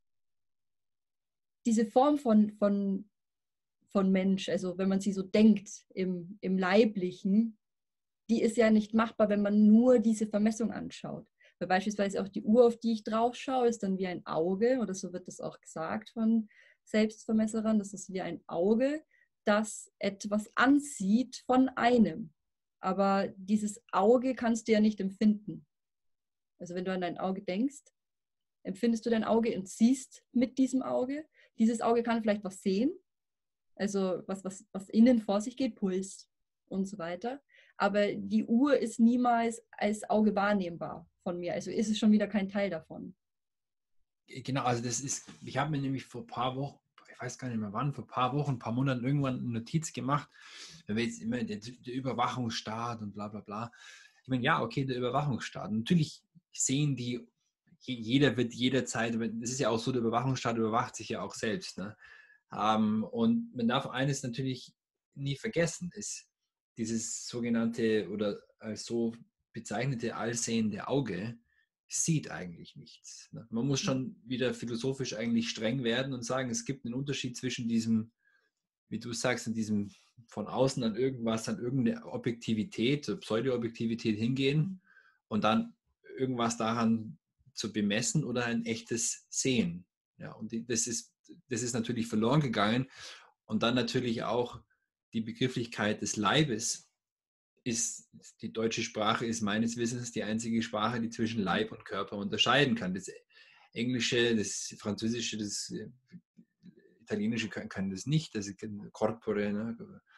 diese Form von, von, von Mensch, also wenn man sie so denkt im, im Leiblichen, die ist ja nicht machbar, wenn man nur diese Vermessung anschaut. Weil beispielsweise auch die Uhr, auf die ich drauf schaue, ist dann wie ein Auge, oder so wird das auch gesagt von Selbstvermesserern, das ist wie ein Auge, das etwas ansieht von einem. Aber dieses Auge kannst du ja nicht empfinden. Also wenn du an dein Auge denkst, empfindest du dein Auge und siehst mit diesem Auge. Dieses Auge kann vielleicht was sehen, also was, was, was innen vor sich geht, Puls und so weiter. Aber die Uhr ist niemals als Auge wahrnehmbar von mir. Also ist es schon wieder kein Teil davon. Genau, also das ist, ich habe mir nämlich vor ein paar Wochen, ich weiß gar nicht mehr wann, vor ein paar Wochen, ein paar Monaten irgendwann eine Notiz gemacht, wenn wir jetzt immer der, der Überwachungsstaat und bla bla bla. Ich meine, ja, okay, der Überwachungsstaat. Natürlich sehen die, jeder wird jederzeit, das ist ja auch so, der Überwachungsstaat überwacht sich ja auch selbst. Ne? Ähm, und man darf eines natürlich nie vergessen, ist dieses sogenannte oder als so bezeichnete allsehende Auge sieht eigentlich nichts. Ne? Man muss schon wieder philosophisch eigentlich streng werden und sagen, es gibt einen Unterschied zwischen diesem, wie du sagst, in diesem von außen an irgendwas, an irgendeine Objektivität, Pseudo-Objektivität hingehen und dann irgendwas daran zu bemessen oder ein echtes Sehen. Ja, und das ist, das ist natürlich verloren gegangen. Und dann natürlich auch die Begrifflichkeit des Leibes ist, die deutsche Sprache ist meines Wissens die einzige Sprache, die zwischen Leib und Körper unterscheiden kann. Das Englische, das Französische, das Italienische können, können das nicht. Das ist Corpore, ne?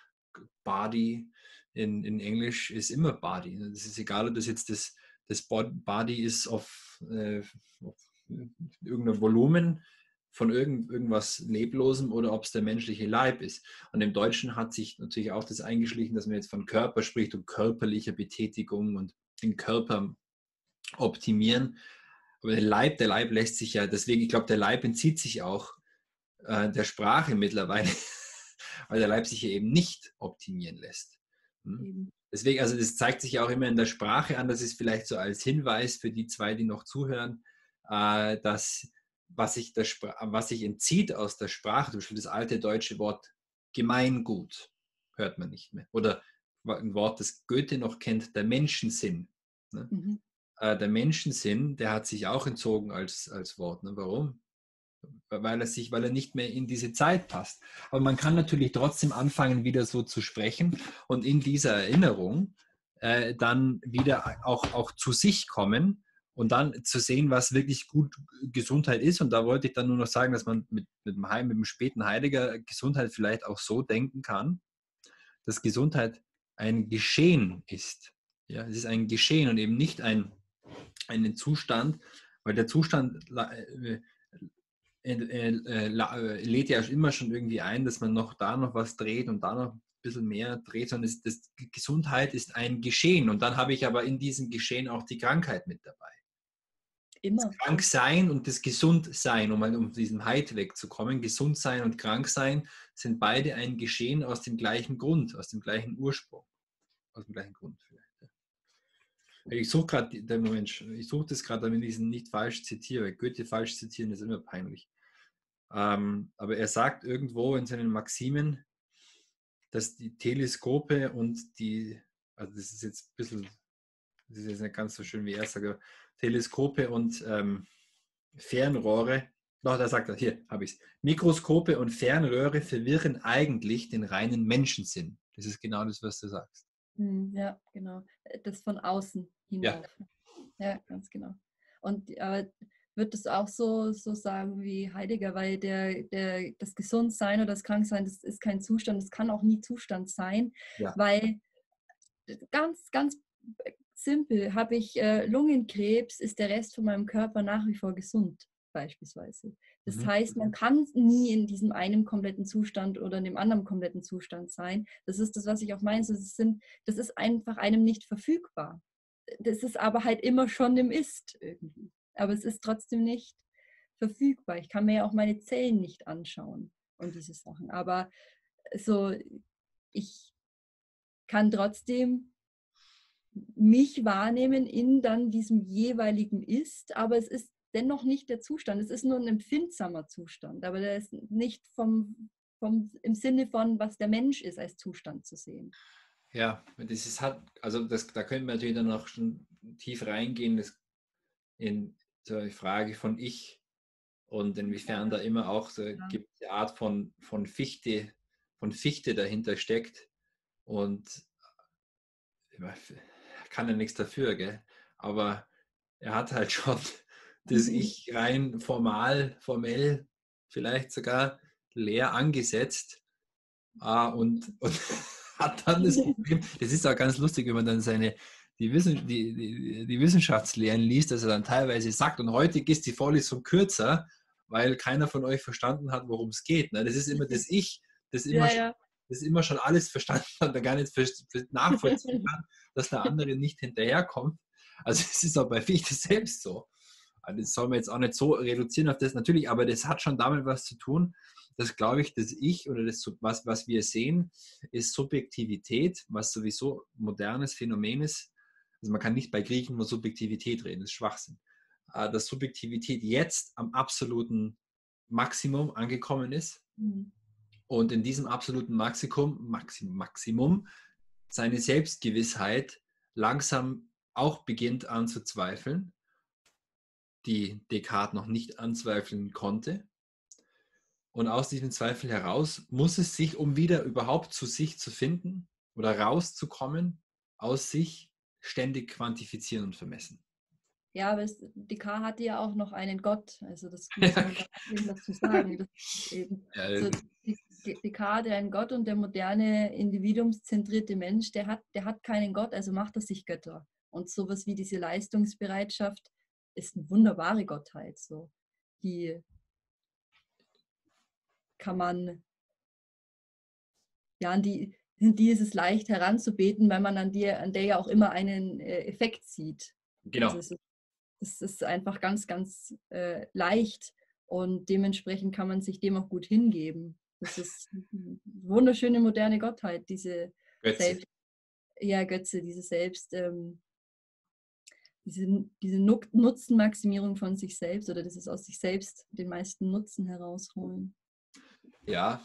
Body in, in Englisch ist immer Body. Das ist egal, ob das jetzt das, das Body ist auf, äh, auf irgendein Volumen von irgend, irgendwas Leblosem oder ob es der menschliche Leib ist. Und im Deutschen hat sich natürlich auch das eingeschlichen, dass man jetzt von Körper spricht und körperlicher Betätigung und den Körper optimieren. Aber der Leib, der Leib lässt sich ja, deswegen, ich glaube, der Leib entzieht sich auch äh, der Sprache mittlerweile, weil der Leib sich ja eben nicht optimieren lässt. Hm? Deswegen, also das zeigt sich ja auch immer in der Sprache an, das ist vielleicht so als Hinweis für die zwei, die noch zuhören, äh, dass was sich, der was sich entzieht aus der Sprache, zum Beispiel das alte deutsche Wort Gemeingut, hört man nicht mehr. Oder ein Wort, das Goethe noch kennt, der Menschensinn. Ne? Mhm. Äh, der Menschensinn, der hat sich auch entzogen als, als Wort. Ne? Warum? Weil er sich, weil er nicht mehr in diese Zeit passt. Aber man kann natürlich trotzdem anfangen, wieder so zu sprechen und in dieser Erinnerung äh, dann wieder auch, auch zu sich kommen und dann zu sehen, was wirklich gut Gesundheit ist. Und da wollte ich dann nur noch sagen, dass man mit, mit, dem, Heim, mit dem späten Heidegger Gesundheit vielleicht auch so denken kann, dass Gesundheit ein Geschehen ist. Ja, es ist ein Geschehen und eben nicht ein, ein Zustand, weil der Zustand äh, äh, äh, lädt ja immer schon irgendwie ein, dass man noch da noch was dreht und da noch ein bisschen mehr dreht, sondern es, das, Gesundheit ist ein Geschehen und dann habe ich aber in diesem Geschehen auch die Krankheit mit dabei. Immer. Das Kranksein und das Gesundsein, um um diesem Heid wegzukommen, Gesundsein und Kranksein sind beide ein Geschehen aus dem gleichen Grund, aus dem gleichen Ursprung, aus dem gleichen Grund vielleicht. Ich suche gerade, der Moment, ich suche das gerade, damit ich es nicht falsch zitiere. Goethe falsch zitieren ist immer peinlich. Ähm, aber er sagt irgendwo in seinen Maximen, dass die Teleskope und die, also das ist jetzt ein bisschen, das ist jetzt nicht ganz so schön wie er sagt, aber Teleskope und ähm, Fernrohre, doch, da sagt er, hier habe ich es, Mikroskope und Fernröhre verwirren eigentlich den reinen Menschensinn. Das ist genau das, was du sagst. Ja, genau. Das von außen hinauf. Ja, ja, ganz genau. Und äh, wird es auch so, so sagen wie Heidegger, weil der, der, das Gesundsein oder das Kranksein, das ist kein Zustand, das kann auch nie Zustand sein, ja. Weil ganz, ganz simpel, habe ich äh, Lungenkrebs, ist der Rest von meinem Körper nach wie vor gesund. beispielsweise. Das Mhm. heißt, man kann nie in diesem einen kompletten Zustand oder in dem anderen kompletten Zustand sein. Das ist das, was ich auch meine. Das, sind, das ist einfach einem nicht verfügbar. Das ist aber halt immer schon im Ist irgendwie. Aber es ist trotzdem nicht verfügbar. Ich kann mir ja auch meine Zellen nicht anschauen und diese Sachen. Aber so, ich kann trotzdem mich wahrnehmen in dann diesem jeweiligen Ist, aber es ist dennoch nicht der Zustand. Es ist nur ein empfindsamer Zustand, aber der ist nicht vom, vom, im Sinne von, was der Mensch ist, als Zustand zu sehen. Ja, das ist halt, also das, da können wir natürlich dann noch schon tief reingehen, das in so eine Frage von Ich und inwiefern da immer auch so Ja. gibt eine Art von, von Fichte, von Fichte dahinter steckt. Und er kann ja nichts dafür, gell? Aber er hat halt schon das Ich rein formal, formell, vielleicht sogar leer angesetzt. Ah, und, und hat dann das Problem, das ist auch ganz lustig, wenn man dann seine, die, Wissen, die, die, die Wissenschaftslehren liest, dass er dann teilweise sagt, und heute ist die Vorlesung kürzer, weil keiner von euch verstanden hat, worum es geht. Ne? Das ist immer das Ich, das immer, Ja, schon, ja. das immer schon alles verstanden hat, da gar nicht nachvollziehen kann, dass der andere nicht hinterherkommt. Also es ist auch bei Fichte selbst so. Also das soll man jetzt auch nicht so reduzieren auf das natürlich, aber das hat schon damit was zu tun, dass, glaube ich, das Ich oder das, was, was wir sehen, ist Subjektivität, was sowieso ein modernes Phänomen ist. Also man kann nicht bei Griechen über Subjektivität reden, das ist Schwachsinn. Dass Subjektivität jetzt am absoluten Maximum angekommen ist Mhm. und in diesem absoluten Maximum, Maximum, Maximum seine Selbstgewissheit langsam auch beginnt anzuzweifeln, die Descartes noch nicht anzweifeln konnte. Und aus diesem Zweifel heraus muss es sich, um wieder überhaupt zu sich zu finden oder rauszukommen, aus sich ständig quantifizieren und vermessen. Ja, aber es, Descartes hatte ja auch noch einen Gott. Also das muss man da eben dazu sagen. Das ist eben Ja, so, Descartes, ein Gott und der moderne individuumszentrierte Mensch, der hat, der hat keinen Gott, also macht er sich Götter. Und sowas wie diese Leistungsbereitschaft ist eine wunderbare Gottheit. So. Die kann man, ja, an die, die ist es leicht heranzubeten, weil man an, die, an der ja auch immer einen äh, Effekt sieht. Also genau. es ist Das ist einfach ganz, ganz äh, leicht und dementsprechend kann man sich dem auch gut hingeben. Das ist eine wunderschöne moderne Gottheit, diese Götze. Selbst, ja, Götze, diese Selbst, ähm, diese, diese Nutzenmaximierung von sich selbst oder dieses aus sich selbst den meisten Nutzen herausholen. Ja,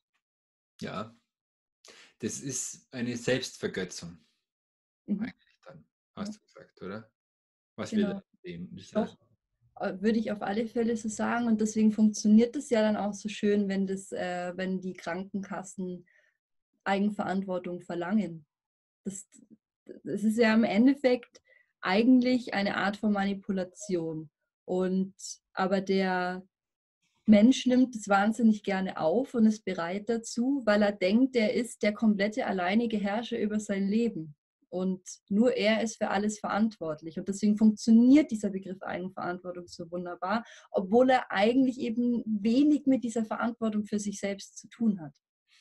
ja. Das ist eine Selbstvergötzung, Mhm. eigentlich dann, Ja, hast du gesagt, oder? Was wir da genau. sehen. Ist ja, Doch, äh, würde ich auf alle Fälle so sagen. Und deswegen funktioniert das ja dann auch so schön, wenn, das, äh, wenn die Krankenkassen Eigenverantwortung verlangen. Das, das ist ja im Endeffekt eigentlich eine Art von Manipulation. Und aber der Mensch nimmt es wahnsinnig gerne auf und ist bereit dazu, weil er denkt, er ist der komplette alleinige Herrscher über sein Leben. Und nur er ist für alles verantwortlich. Und deswegen funktioniert dieser Begriff Eigenverantwortung so wunderbar, obwohl er eigentlich eben wenig mit dieser Verantwortung für sich selbst zu tun hat.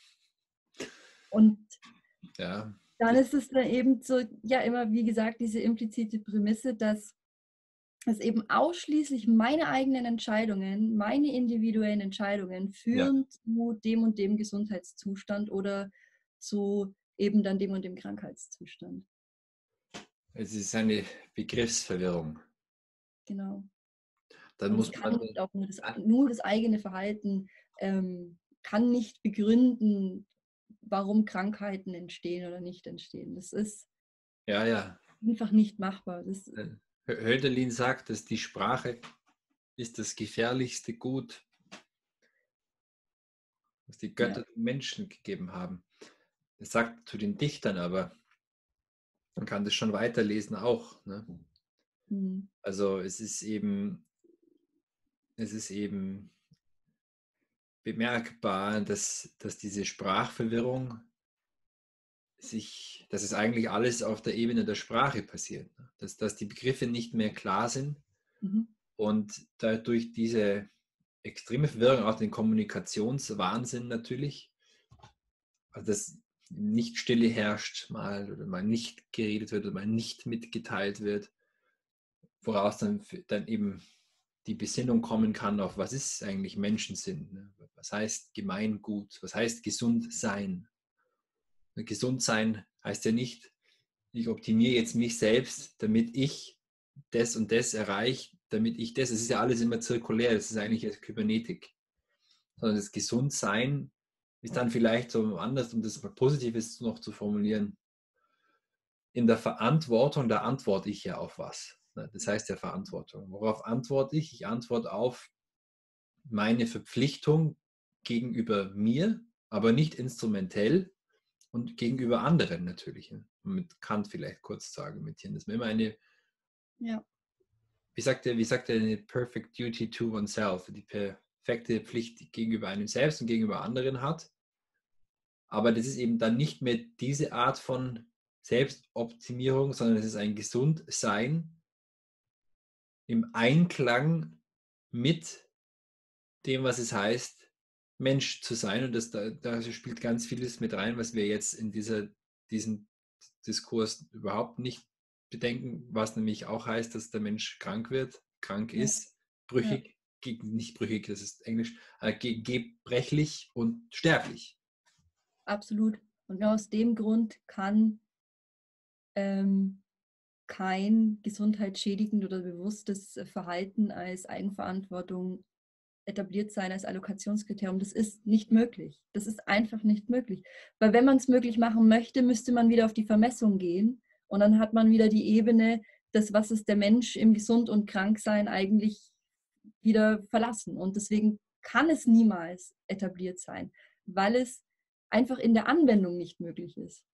Und ja, dann das, ist es dann eben so, ja, immer wie gesagt, diese implizite Prämisse, dass es eben ausschließlich meine eigenen Entscheidungen, meine individuellen Entscheidungen ja. führen zu dem und dem Gesundheitszustand oder zu eben dann dem und dem Krankheitszustand. Es ist eine Begriffsverwirrung. Genau. Dann Und es muss kann man, nicht auch nur das, nur das eigene Verhalten ähm, kann nicht begründen, warum Krankheiten entstehen oder nicht entstehen. Das ist ja, ja. einfach nicht machbar. Das, Hölderlin sagt, dass die Sprache ist das gefährlichste Gut, was die ja. Götter den Menschen gegeben haben. Er sagt zu den Dichtern aber, man kann das schon weiterlesen auch. Ne? Mhm. Also es ist eben, es ist eben bemerkbar, dass, dass diese Sprachverwirrung sich, dass es eigentlich alles auf der Ebene der Sprache passiert. Ne? Dass, dass die Begriffe nicht mehr klar sind Mhm. Und dadurch diese extreme Verwirrung, auch den Kommunikationswahnsinn natürlich, also dass nicht Stille herrscht mal oder mal nicht geredet wird oder mal nicht mitgeteilt wird, woraus dann, dann eben die Besinnung kommen kann auf, was ist eigentlich Menschensinn? Ne? Was heißt Gemeingut? Was heißt gesund sein? Gesund sein heißt ja nicht, ich optimiere jetzt mich selbst, damit ich das und das erreiche, damit ich das, es ist ja alles immer zirkulär, das ist eigentlich jetzt Kybernetik. Sondern das Gesundsein ist dann vielleicht so anders, um das mal Positives noch zu formulieren. In der Verantwortung, da antworte ich ja auf was. Das heißt ja Verantwortung. Worauf antworte ich? Ich antworte auf meine Verpflichtung gegenüber mir, aber nicht instrumentell und gegenüber anderen natürlich. Mit Kant vielleicht kurz zu argumentieren, dass man immer eine, ja. wie sagt er, wie sagt er, eine perfect duty to oneself, die perfekte Pflicht gegenüber einem selbst und gegenüber anderen hat. Aber das ist eben dann nicht mehr diese Art von Selbstoptimierung, sondern es ist ein Gesundsein im Einklang mit dem, was es heißt, Mensch zu sein. Und das, da, da spielt ganz vieles mit rein, was wir jetzt in dieser, diesem Diskurs überhaupt nicht bedenken, was nämlich auch heißt, dass der Mensch krank wird, krank Ja. ist, brüchig, ja. Nicht brüchig, das ist Englisch, äh, gebrechlich und sterblich. Absolut. Und nur aus dem Grund kann ähm, kein gesundheitsschädigend oder bewusstes Verhalten als Eigenverantwortung etabliert sein als Allokationskriterium. Das ist nicht möglich. Das ist einfach nicht möglich. Weil wenn man es möglich machen möchte, müsste man wieder auf die Vermessung gehen und dann hat man wieder die Ebene, das, was ist der Mensch im Gesund- und Kranksein eigentlich wieder verlassen. Und deswegen kann es niemals etabliert sein, weil es einfach in der Anwendung nicht möglich ist.